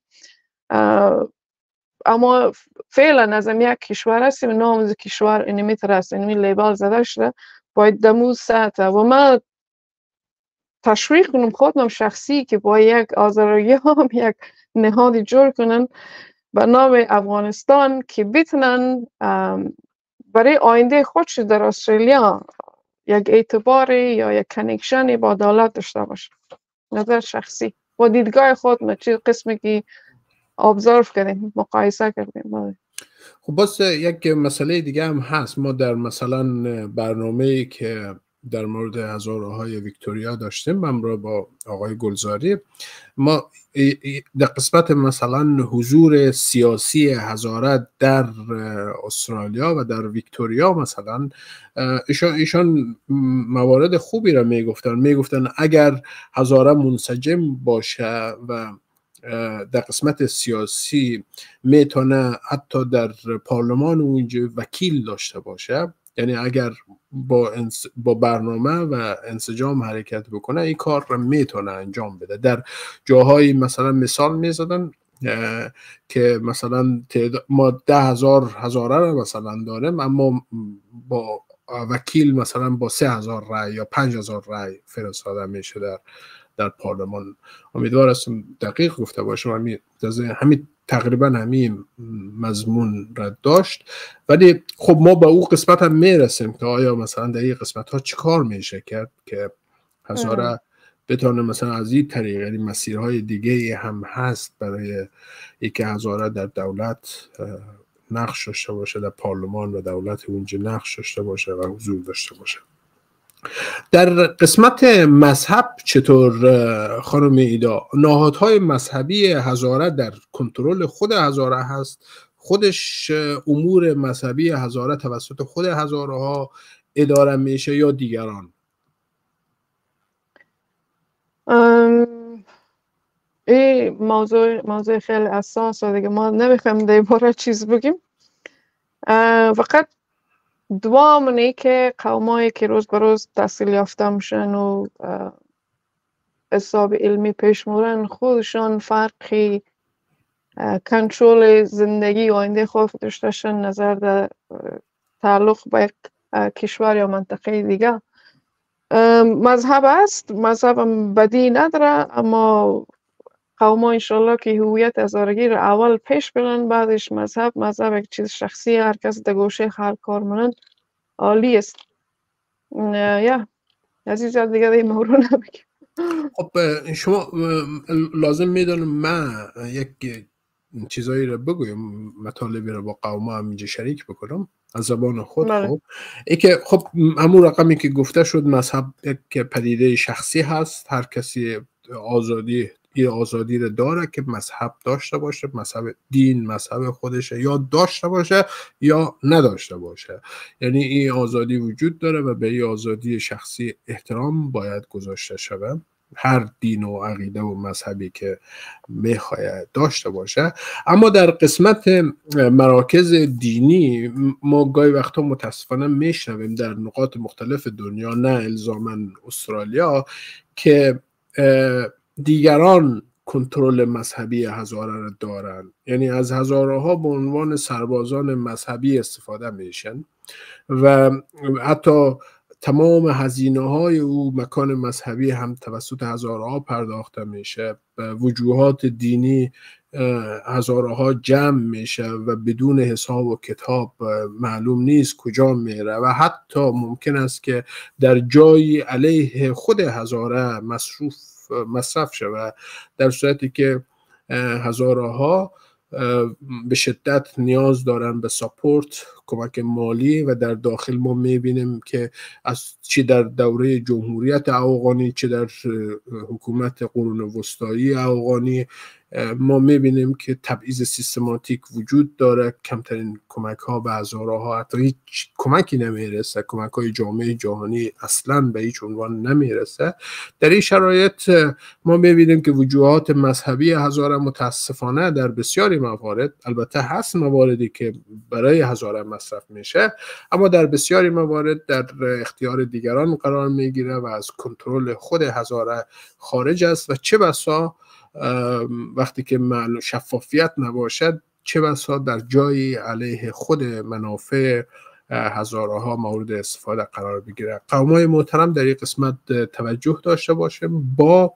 اما فعلا از یک کشور هستیم نام از کشور اینمیتر است اینمی لیبل زده شده باید دموز ساعته و من تشویق کنم خودم شخصی که با یک آزارگی هم یک نهادی جور کنن به نام افغانستان که بتونن برای آینده خودش در استرالیا یک اعتباری یا یک کنکشنی با دولت داشته باشه. نظر شخصی با دیدگاه خود ما چیز قسمی که ابزرو کردیم مقایسه کردیم. خب باز یک مسئله دیگه هم هست. ما در مثلا برنامه‌ای که در مورد هزاره‌های ویکتوریا داشتیم همراه با آقای گلزاری ما در قسمت مثلا حضور سیاسی هزاره در استرالیا و در ویکتوریا مثلا ایشان, ایشان موارد خوبی را میگفتن میگفتن اگر هزاره منسجم باشه و در قسمت سیاسی میتونه حتی در پارلمان اونجا وکیل داشته باشه، یعنی اگر با, انس... با برنامه و انسجام حرکت بکنه این کار را میتونه انجام بده. در جاهای مثلا مثال میزدن که مثلا ما ده هزار هزاره را مثلا داریم اما با وکیل مثلا با سه هزار رای یا پنج هزار رای فرستاده میشه در در پارلمان. امیدوار هستم دقیق گفته باشم همین همین تقریبا همین مضمون را داشت. ولی خب ما به اون قسمت هم میرسیم که آیا مثلا در این قسمت ها چی کار میشه کرد که هزاره بتونه مثلا از این طریق یعنی مسیرهای دیگه هم هست برای اینکه هزاره در دولت نقش داشته باشه، در پارلمان و دولت اونجا نقش داشته باشه و حضور داشته باشه. در قسمت مذهب چطور خانم ایدا؟ نهادهای مذهبی هزاره در کنترل خود هزاره هست؟ خودش امور مذهبی هزاره توسط خود هزاره ها اداره میشه یا دیگران؟ این موضوع موضوع خیلی اساسه دیگه، ما نمیخوایم در باره چیز بگیم. فقط دوامونه که قومایی که روز به روز تحصیل یافته میشن و حساب علمی پیش میرن خودشان فرقی کنترل زندگی آینده خود داشتن نظر در تعلق به یک کشور یا منطقه دیگه. مذهب است، مذهب هم بدی نداره، اما قوما انشالله که هویت هزارگی را اول پیش برن بعدش مذهب. مذهب یک چیز شخصی هر کس در گوشه هر کار منن عالی است. یا از این جد دیگه این مورو نبگیم. خب شما لازم میدونم من یک چیزایی رو بگویم، مطالبی رو با قوما هم اینجا شریک بکنم از زبان خود. بله. خب ای که خب همون رقمی که گفته شد مذهب یک پدیده شخصی هست، هر کسی آزادی این آزادی رو داره که مذهب داشته باشه، مذهب دین مذهب خودشه یا داشته باشه یا نداشته باشه، یعنی این آزادی وجود داره و به این آزادی شخصی احترام باید گذاشته شود. هر دین و عقیده و مذهبی که میخواد داشته باشه. اما در قسمت مراکز دینی ما گاهی وقتا متاسفانه میشنویم در نقاط مختلف دنیا، نه الزاماً استرالیا، که دیگران کنترل مذهبی هزاره را دارن، یعنی از هزاره ها به عنوان سربازان مذهبی استفاده میشن و حتی تمام هزینه های او مکان مذهبی هم توسط هزارها پرداخته میشه، وجوهات دینی هزارها جمع میشه و بدون حساب و کتاب معلوم نیست کجا میره و حتی ممکن است که در جایی علیه خود هزاره مصروف مصرف شود، در صورتی که هزارها به شدت نیاز دارن به ساپورت، کمک مالی. و در داخل ما میبینیم که از چی در دوره جمهوریت افغانی چه در حکومت قرون وسطایی افغانی ما میبینیم که تبعیض سیستماتیک وجود داره. کمترین کمک ها به هزارها، حتی هیچ کمکی نمیرسه، کمک های جامعه جهانی اصلا به هیچ عنوان نمیرسه. در این شرایط ما میبینیم که وجوهات مذهبی هزاره متاسفانه در بسیاری موارد، البته هست مواردی که برای هزاره مصرف میشه، اما در بسیاری موارد در اختیار دیگران قرار میگیره و از کنترل خود هزاره خارج است و چه بسا وقتی که معلوم شفافیت نباشد چه بسا در جایی علیه خود منافع هزاره ها مورد استفاده قرار بگیره. قومای محترم در این قسمت توجه داشته باشیم با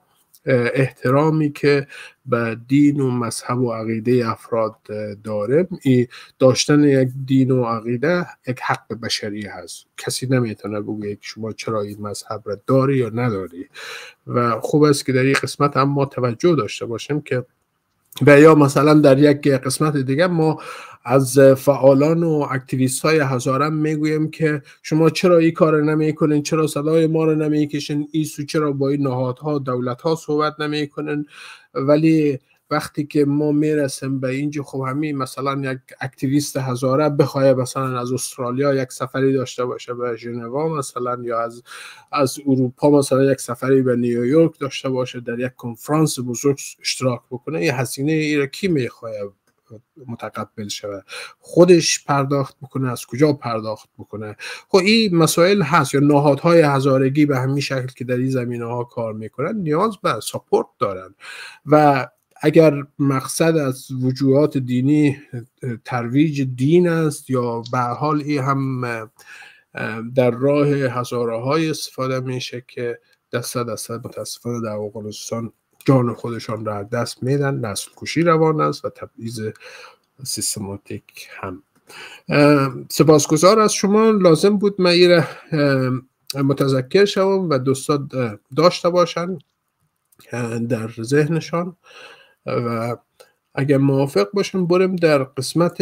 احترامی که به دین و مذهب و عقیده افراد داره. داشتن یک دین و عقیده یک حق بشری هست، کسی نمیتونه بگه شما چرا این مذهب را داری یا نداری و خوب است که در این قسمت هم ما توجه داشته باشیم که و یا مثلا در یک قسمت دیگه ما از فعالان و اکتیویست های هزاره میگویم که شما چرا این کار نمی کنین، چرا صدای ما رو نمی کشین، ایسو چرا با این نهادها دولت ها صحبت نمی کنین. ولی وقتی که ما میرسیم به اینجا خب همین مثلا یک اکتیویست هزاره بخواه مثلا از استرالیا یک سفری داشته باشه به ژنوا مثلا، یا از از اروپا مثلا یک سفری به نیویورک داشته باشه در یک کنفرانس بزرگ اشتراک بکنه، یه هزینه ای را کی میخواه متقبل شود؟ خودش پرداخت بکنه؟ از کجا پرداخت بکنه؟ خب این مسائل هست. یا نهادهای هزارگی به همین شکل که در این زمینه ها کار میکنن نیاز به ساپورت دارن و اگر مقصد از وجوهات دینی ترویج دین است یا به حال این هم در راه هزاره های استفاده میشه که دست دست متاسفانه در افغانستان جان خودشان را دست میدن، نسل کشی روان است و تبعیض سیستماتیک هم. سپاسگزار از شما. لازم بود من این متذکر شوم و دوستان داشته باشن در ذهنشان و اگر موافق باشم بریم در قسمت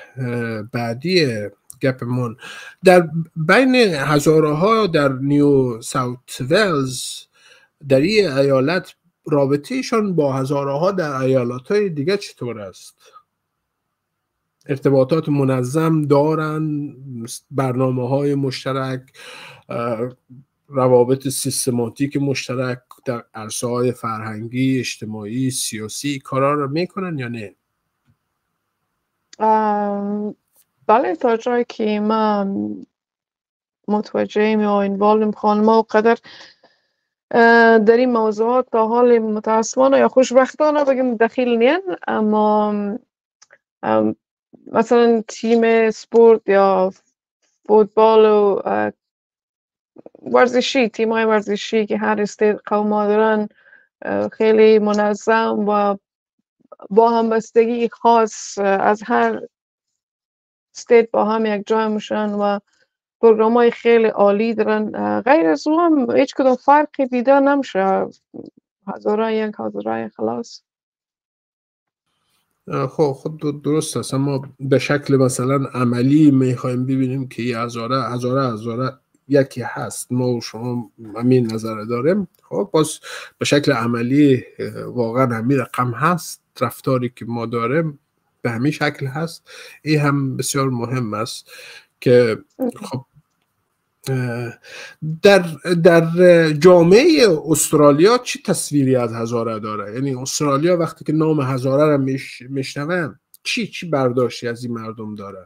بعدی گپمون. در بین هزاره ها در نیو ساوت ولز در این ایالت رابطهشان با هزاره ها در ایالت های دیگه چطور است؟ ارتباطات منظم دارن؟ برنامه های مشترک، روابط سیستماتیک مشترک در عرصه های فرهنگی، اجتماعی، سیاسی کارا رو میکنن یا نه؟ بله، تا جایی که ما متوجهیم یا اینوالو میخوان ما قدر در این موضوعات تا حال متاسفانه یا خوشبختانه بگیم دخیل نین، اما مثلا تیم سپورت یا فوتبال و ورزشی، تیم های ورزشی که هر استیت قوما دارن خیلی منظم و با همبستگی خاص از هر استیت با هم یک جای میشن و پروگرام های خیلی عالی دارن. غیر از او هم هیچ کدوم فرقی دیده نمیشه، هزاره یک هزاره خلاص. خب خب درست است، اما به شکل مثلا عملی میخوایم ببینیم که یه هزاره هزاره هزاره یکی هست، ما و شما همین نظر داریم. خب باز به شکل عملی واقعا همین رقم هست، رفتاری که ما داریم به همین شکل هست. این هم بسیار مهم است که خب در در جامعه استرالیا چی تصویری از هزاره داره؟ یعنی استرالیا وقتی که نام هزاره را میش میشنوه چی چی برداشتی از این مردم داره؟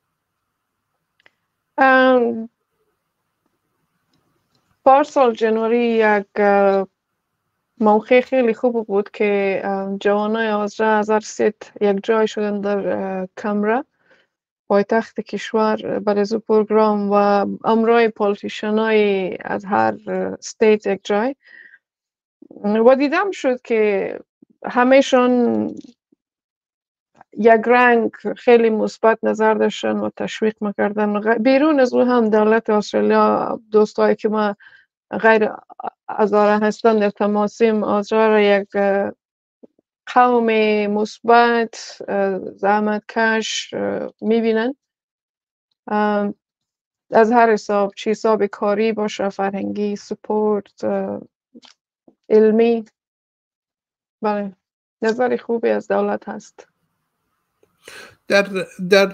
پارسال جنوری یک موقع خیلی خوب بود که جوانای هزاره هزار ست یک جای شدن در کمره پایتخت کشور برای از پروگرام و امرای پالیتیشن های از هر استیت یک جای و دیدم شد که همهشان یک رنگ خیلی مثبت نظر داشتن و تشویق میکردن. بیرون از او هم دولت استرالیا، دوستایی که ما غیر هزاره هستن در تماسیم، آزار یک قوم مثبت زحمتکش میبینن از هر حساب، چی حساب کاری باشه، فرهنگی، سپورت، علمی. بله، نظر خوبی از دولت هست. در در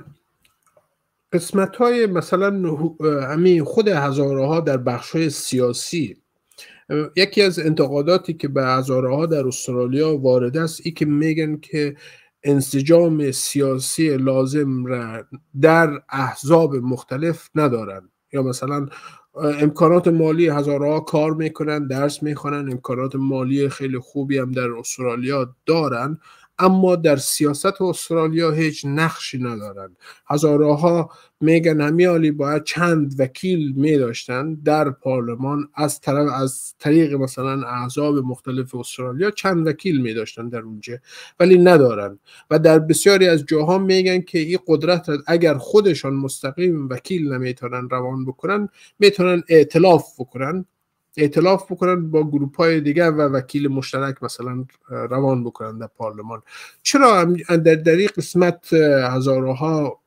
قسمت های مثلا همین خود هزاره ها در بخش های سیاسی، یکی از انتقاداتی که به هزاره ها در استرالیا وارد است ای که میگن که انسجام سیاسی لازم را در احزاب مختلف ندارن، یا مثلا امکانات مالی هزاره ها کار میکنن، درس میخونن، امکانات مالی خیلی خوبی هم در استرالیا دارن، اما در سیاست استرالیا هیچ نقشی ندارن. هزاره ها میگن همیالی باید چند وکیل می داشتن در پارلمان از طرف از طریق مثلا احزاب مختلف استرالیا، چند وکیل می داشتن در اونجا، ولی ندارن. و در بسیاری از جاها میگن که این قدرت اگر خودشان مستقیم وکیل نمیتونن روان بکنن، میتونن ائتلاف بکنن ائتلاف بکنن با گروپ های دیگه و وکیل مشترک مثلا روان بکنن در پارلمان. چرا در در این قسمت هزاره ها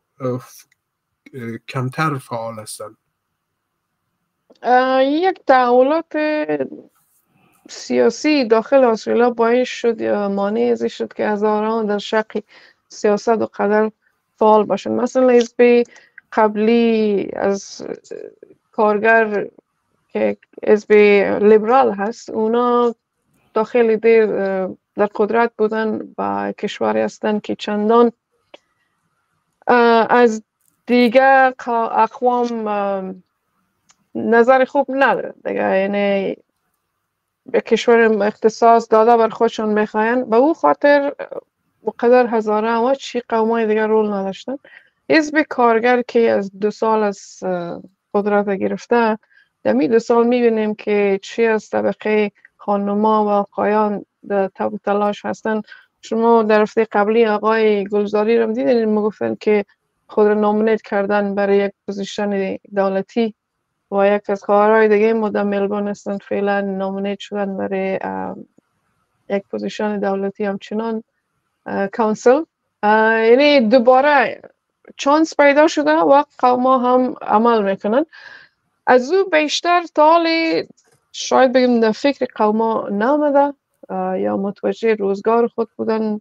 کمتر فعال هستند؟ یک تحولات سیاسی داخل استرالیا باعث شد یا مانع ازی شد که هزاره ها در شق سیاست و قدر فعال باشند. مثلا حزب قبلی از کارگر که حزب لیبرال هست، اونا داخل دیر در قدرت بودن و کشوری هستن که چندان از دیگر اقوام نظر خوب نداره دیگه، یعنی به کشور اختصاص داده بر خودشون میخواین. به او خاطر بقدر هزاره و چی قومای دیگر رول نداشتن. حزب کارگر که از دو سال از قدرت گرفته، در می دو سال میبینیم که چی از طبقه خانوما و آقایان در تب و تلاش هستن. شما در هفته قبلی آقای گلزاری رو دیدین، میگفتن که خود را نامینیت کردن برای یک پوزیشن دولتی و یک از خواهرهای دیگه ما در ملبورن هستن فعلا نامینیت شدن برای یک پوزیشن دولتی همچنان کانسل. یعنی دوباره چانس پیدا شده و قوما هم عمل میکنن. از او بیشتر تالی شاید بگیم در فکر قوما نامده یا متوجه روزگار خود بودن.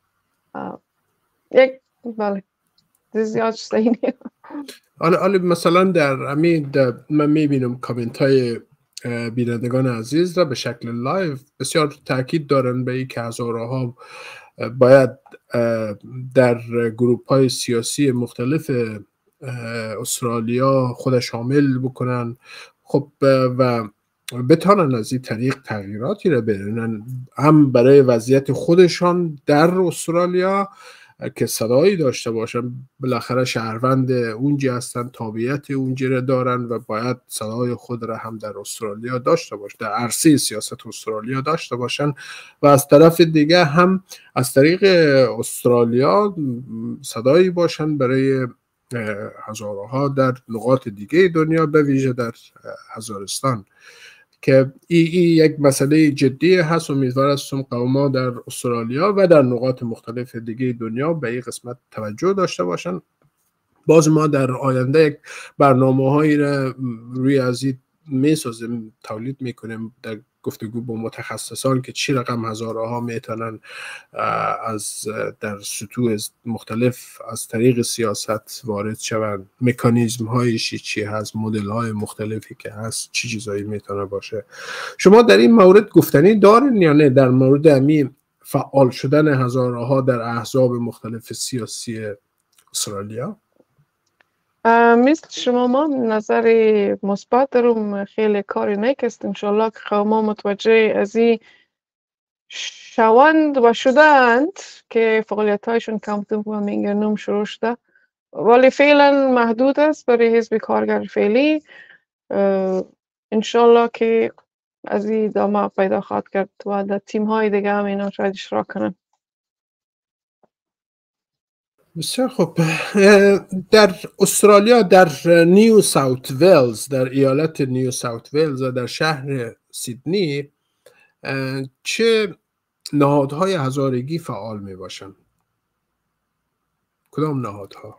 یک بله زیاد صحیح نیست. حالا مثلا در امید من میبینم کامنت های بینندگان عزیز را به شکل لایو بسیار تاکید دارن به این که هزاره ها باید در گروپ های سیاسی مختلف استرالیا خود شامل بکنن، خب و بتانن از این طریق تغییراتی را برنن، هم برای وضعیت خودشان در استرالیا که صدایی داشته باشن. بالاخره شهروند اونجا هستن، تابعیت اونجا را دارن و باید صدای خود را هم در استرالیا داشته باشن، در عرصه سیاست استرالیا داشته باشن. و از طرف دیگه هم از طریق استرالیا صدایی باشن برای هزاره ها در نقاط دیگه دنیا، به ویژه در هزارستان، که این ای یک مسئله جدی هست. امیدوار هستم قوما در استرالیا و در نقاط مختلف دیگه دنیا به این قسمت توجه داشته باشن. باز ما در آینده یک برنامه هایی را روی از این میسازیم، تولید میکنیم در گفتگو با متخصصان که چی رقم هزاره ها میتونن از در سطوح مختلف از طریق سیاست وارد شوند، مکانیزم هایشی چی هست، مدل های مختلفی که هست، چی چیزایی میتونه باشه. شما در این مورد گفتنی دارین یا نه در مورد همین فعال شدن هزاره ها در احزاب مختلف سیاسی استرالیا؟ مثل شما ما نظر مثبت دارم، خیلی کاری نکست. انشالله که قوما متوجه از این شوند و شدند که فعالیت هایشون کمتر و منگرنوم شروع شده ولی فعلا محدود است برای حزب کارگر فعلی. انشالله که از این ادامه پیدا خواهد کرد و در تیم های دیگه هم اینا شاید اشتراک کنن. بسیار خوب. در استرالیا، در نیو ساوت ویلز، در ایالت نیو ساوت ویلز و در شهر سیدنی چه نهادهای هزارگی فعال می باشند؟ کدام نهادها؟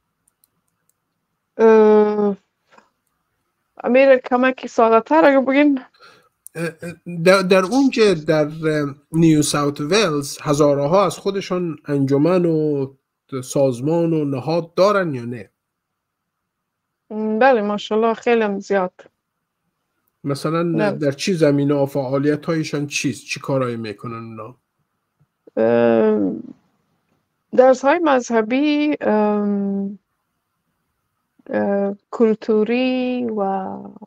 امیر کمکی ساده تر اگه بگین. در, در اونجا در نیو ساوت ویلز هزاره ها از خودشان انجمن و سازمان و نهاد دارن یا نه؟ بله ماشاءالله خیلی زیاد. مثلا نه. در چی زمینه و فعالیت هایشان چیست؟ چی کارایی میکنن اونا؟ درس های مذهبی، کلتوری و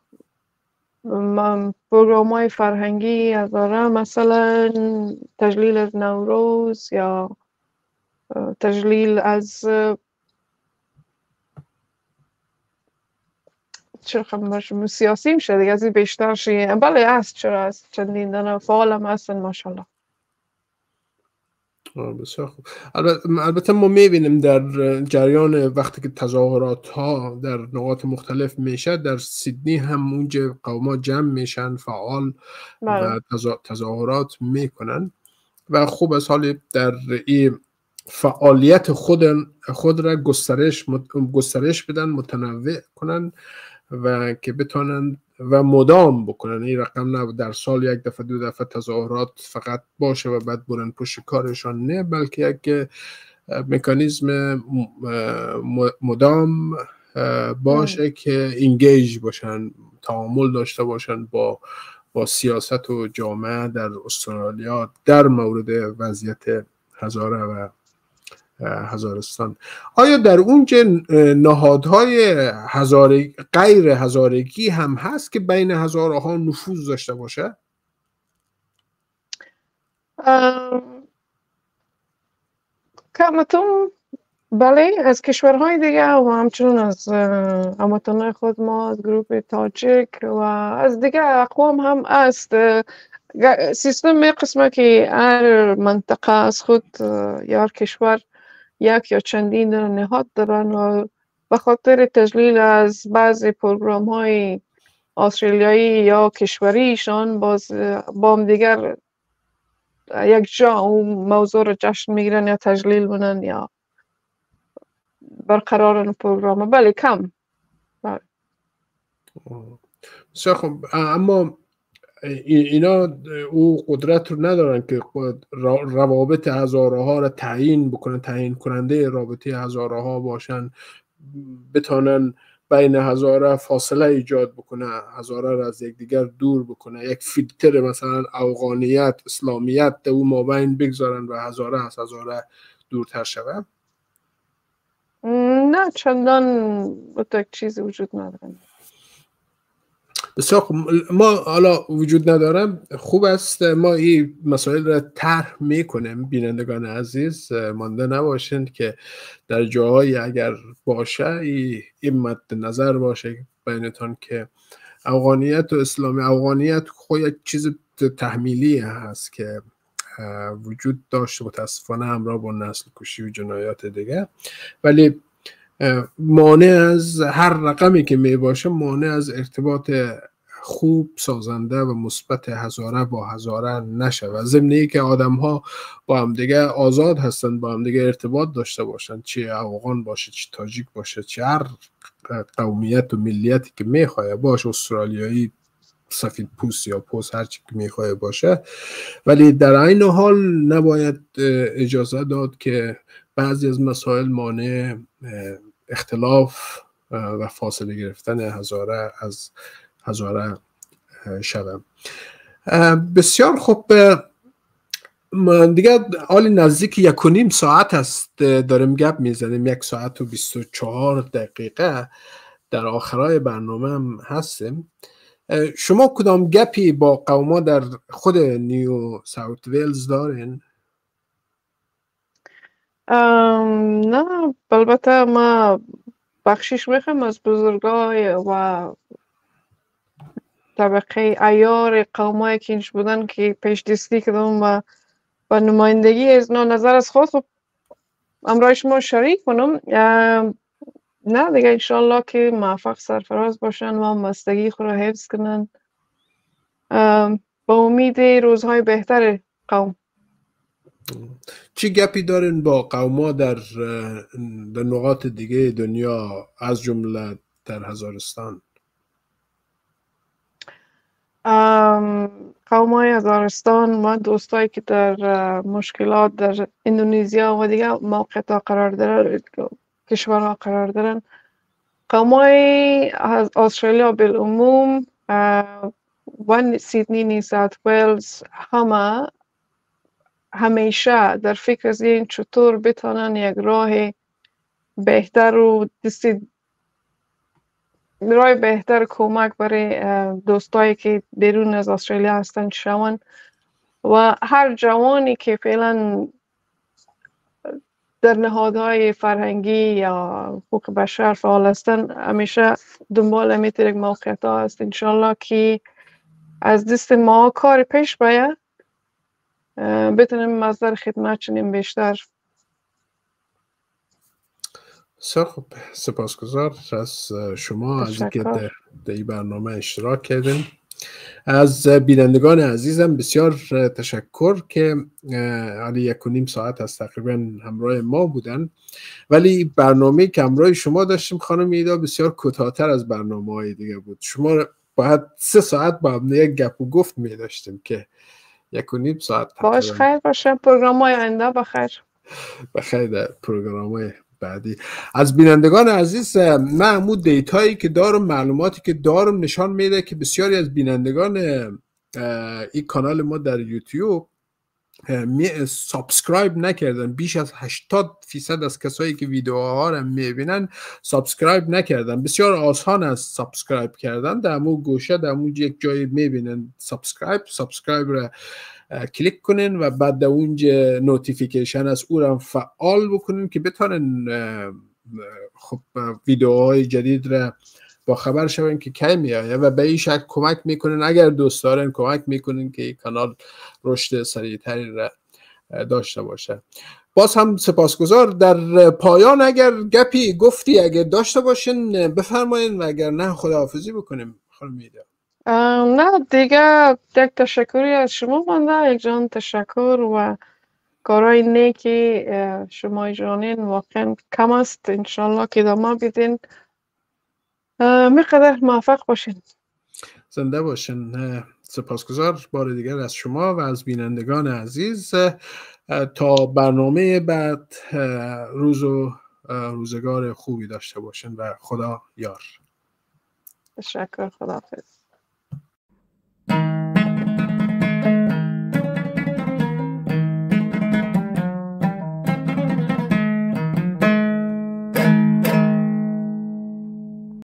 پروگرام های فرهنگی از آره، مثلا تجلیل از نوروز یا تجلیل از چرا خب سیاسی میشه دیگه، از این بیشتر شیه. بله هست، چرا هست، چندین دانه فعال هم هستن ماشاءالله. بسیار خوب. البته ما میبینیم در جریان وقتی که تظاهرات ها در نقاط مختلف میشه، در سیدنی هم اونجا قوما جمع میشن فعال و تظاهرات میکنن و خوب از حال در این فعالیت خود خود را گسترش گسترش بدن، متنوع کنن و که بتونن و مدام بکنن. این رقم نه در سال یک دفعه دو دفعه تظاهرات فقط باشه و بعد برن پشت کارشان، نه، بلکه یک مکانیزم مدام باشه که انگیج باشن، تعامل داشته باشن با با سیاست و جامعه در استرالیا در مورد وضعیت هزاره و هزارستان. آیا در اونجا نهادهای هزاره غیر هزارگی هم هست که بین هزاره ها نفوذ داشته باشه؟ کامتون بله، از کشورهای دیگه و همچنین از هموطنان خود ما، از گروه تاجیک و از دیگه اقوام هم است. سیستم قسمه که هر منطقه از خود یا هر کشور یک یا چندین نهاد دارن و به خاطر تجلیل از بعضی پروگرام های استرالیایی یا کشوریشان باز با هم دیگر یک جا اون موضوع رو جشن میگیرن یا تجلیل منن یا برقرارن پروگرام. بله کم. بله. خب اما اینا او قدرت رو ندارن که روابط هزاره ها رو تعیین بکنن، تعیین کننده رابطه هزاره ها باشن، بتونن بین هزاره فاصله ایجاد بکنه، هزاره رو از یک دیگر دور بکنه، یک فیلتر مثلا افغانیت، اسلامیت در اون مابین بگذارن و هزاره از هزاره دورتر شود؟ نه چندان یک چیزی وجود نداره. بسیار خوب. ما حالا وجود ندارم، خوب است ما این مسائل را طرح میکنیم. بینندگان عزیز مانده نباشند که در جاهایی اگر باشه این مد نظر باشه بینتان که افغانیت و اسلامی، افغانیت خود یک چیز تحمیلی هست که وجود داشته متاسفانه همراه با نسل کشی و جنایات دیگه، ولی مانع از هر رقمی که می باشه مانع از ارتباط خوب، سازنده و مثبت هزاره با هزاره نشه و ضمن اینکه که آدم ها با هم دیگه آزاد هستن، با هم دیگه ارتباط داشته باشن، چه افغان باشه، چه تاجیک باشه، چه هر قومیت و ملیتی که میخواه باشه، استرالیایی، سفید پوست یا پوست، هر چی که میخواه باشه، ولی در این حال نباید اجازه داد که بعضی از مسائل مانع اختلاف و فاصله گرفتن هزاره از هزاره شوم. بسیار خوب. من دیگه حالی نزدیک یک و نیم ساعت است داریم گپ میزنیم، یک ساعت و بیست و چهار دقیقه در آخرای برنامه هم هستیم. شما کدام گپی با قوما در خود نیو ساوت ویلز دارین؟ نه البته ما بخشش میخوام از بزرگای و طبقه عیار قومایی که اینش بودن که پیش دستی کردم و و نمایندگی از نظر از خود امرای شما شریک کنم. نه دیگه انشالله که موفق سرفراز باشن و مستگی خود را حفظ کنن با امید روزهای بهتر قوم. چی گپی دارین با قوما در در نقاط دیگه دنیا از جمله در هزارستان؟ قومای هزارستان و دوستایی که در مشکلات در اندونزیا و دیگه موقعیت قرار دارن، کشورها قرار دارن، قومای از استرالیا بالعموم و سیدنی، نیو ساوت ویلز، همه همیشه در فکر از این چطور بتانن یک راه بهتر و دستی راه بهتر کمک برای دوستایی که بیرون از استرالیا هستن شون و هر جوانی که فعلا در نهادهای فرهنگی یا حقوق بشر فعال هستن همیشه دنبال امیتر یک موقعیت ها هست انشالله که از دست ما کار پیش باید بتونیم مصدر خدمت چنین بیشتر. خب سپاسگزار از شما از اینکه در این برنامه اشتراک کردین. از بینندگان عزیزم بسیار تشکر که حالی یک و نیم ساعت از تقریبا همراه ما بودن، ولی برنامه که همراه شما داشتیم خانم ایدا بسیار کوتاه‌تر از برنامه های دیگه بود. شما باید سه ساعت با هم یک گپ و گفت می داشتیم که یک و نیم ساعت تقریبا. باش خیر باشه، پروگرام های آینده بخیر. بخیر در پروگرام های بعدی. از بینندگان عزیز من همون دیتایی که دارم، معلوماتی که دارم نشان میده که بسیاری از بینندگان این کانال ما در یوتیوب می سابسکرایب نکردن. بیش از هشتاد فیصد از کسایی که ویدیوها رو میبینن سابسکرایب نکردن. بسیار آسان است سابسکرایب کردن. در همون گوشه در همون یک جایی میبینن سابسکرایب سابسکرایب رو کلیک کنین و بعد در اونجا نوتیفیکیشن از او رو فعال بکنین که بتونن خب ویدیوهای جدید را با خبر شوین که کی میایه و به این شکل کمک میکنین، اگر دوست دارین کمک میکنین که این کانال رشد سریعتری را داشته باشه. باز هم سپاسگزار. در پایان اگر گپی گفتی اگر داشته باشین بفرمایین و اگر نه خداحافظی بکنیم خانم ایدا. نه دیگه یک تشکری از شما مانده، یک جان تشکر و کارهای نیکی شما جانین واقعا کم است. انشالله که ادامه بدین، میقدر موفق باشین. زنده باشین. سپاسگزار بار دیگر از شما و از بینندگان عزیز. تا برنامه بعد روز و روزگار خوبی داشته باشین و خدا یار. تشکر، خداحافظ.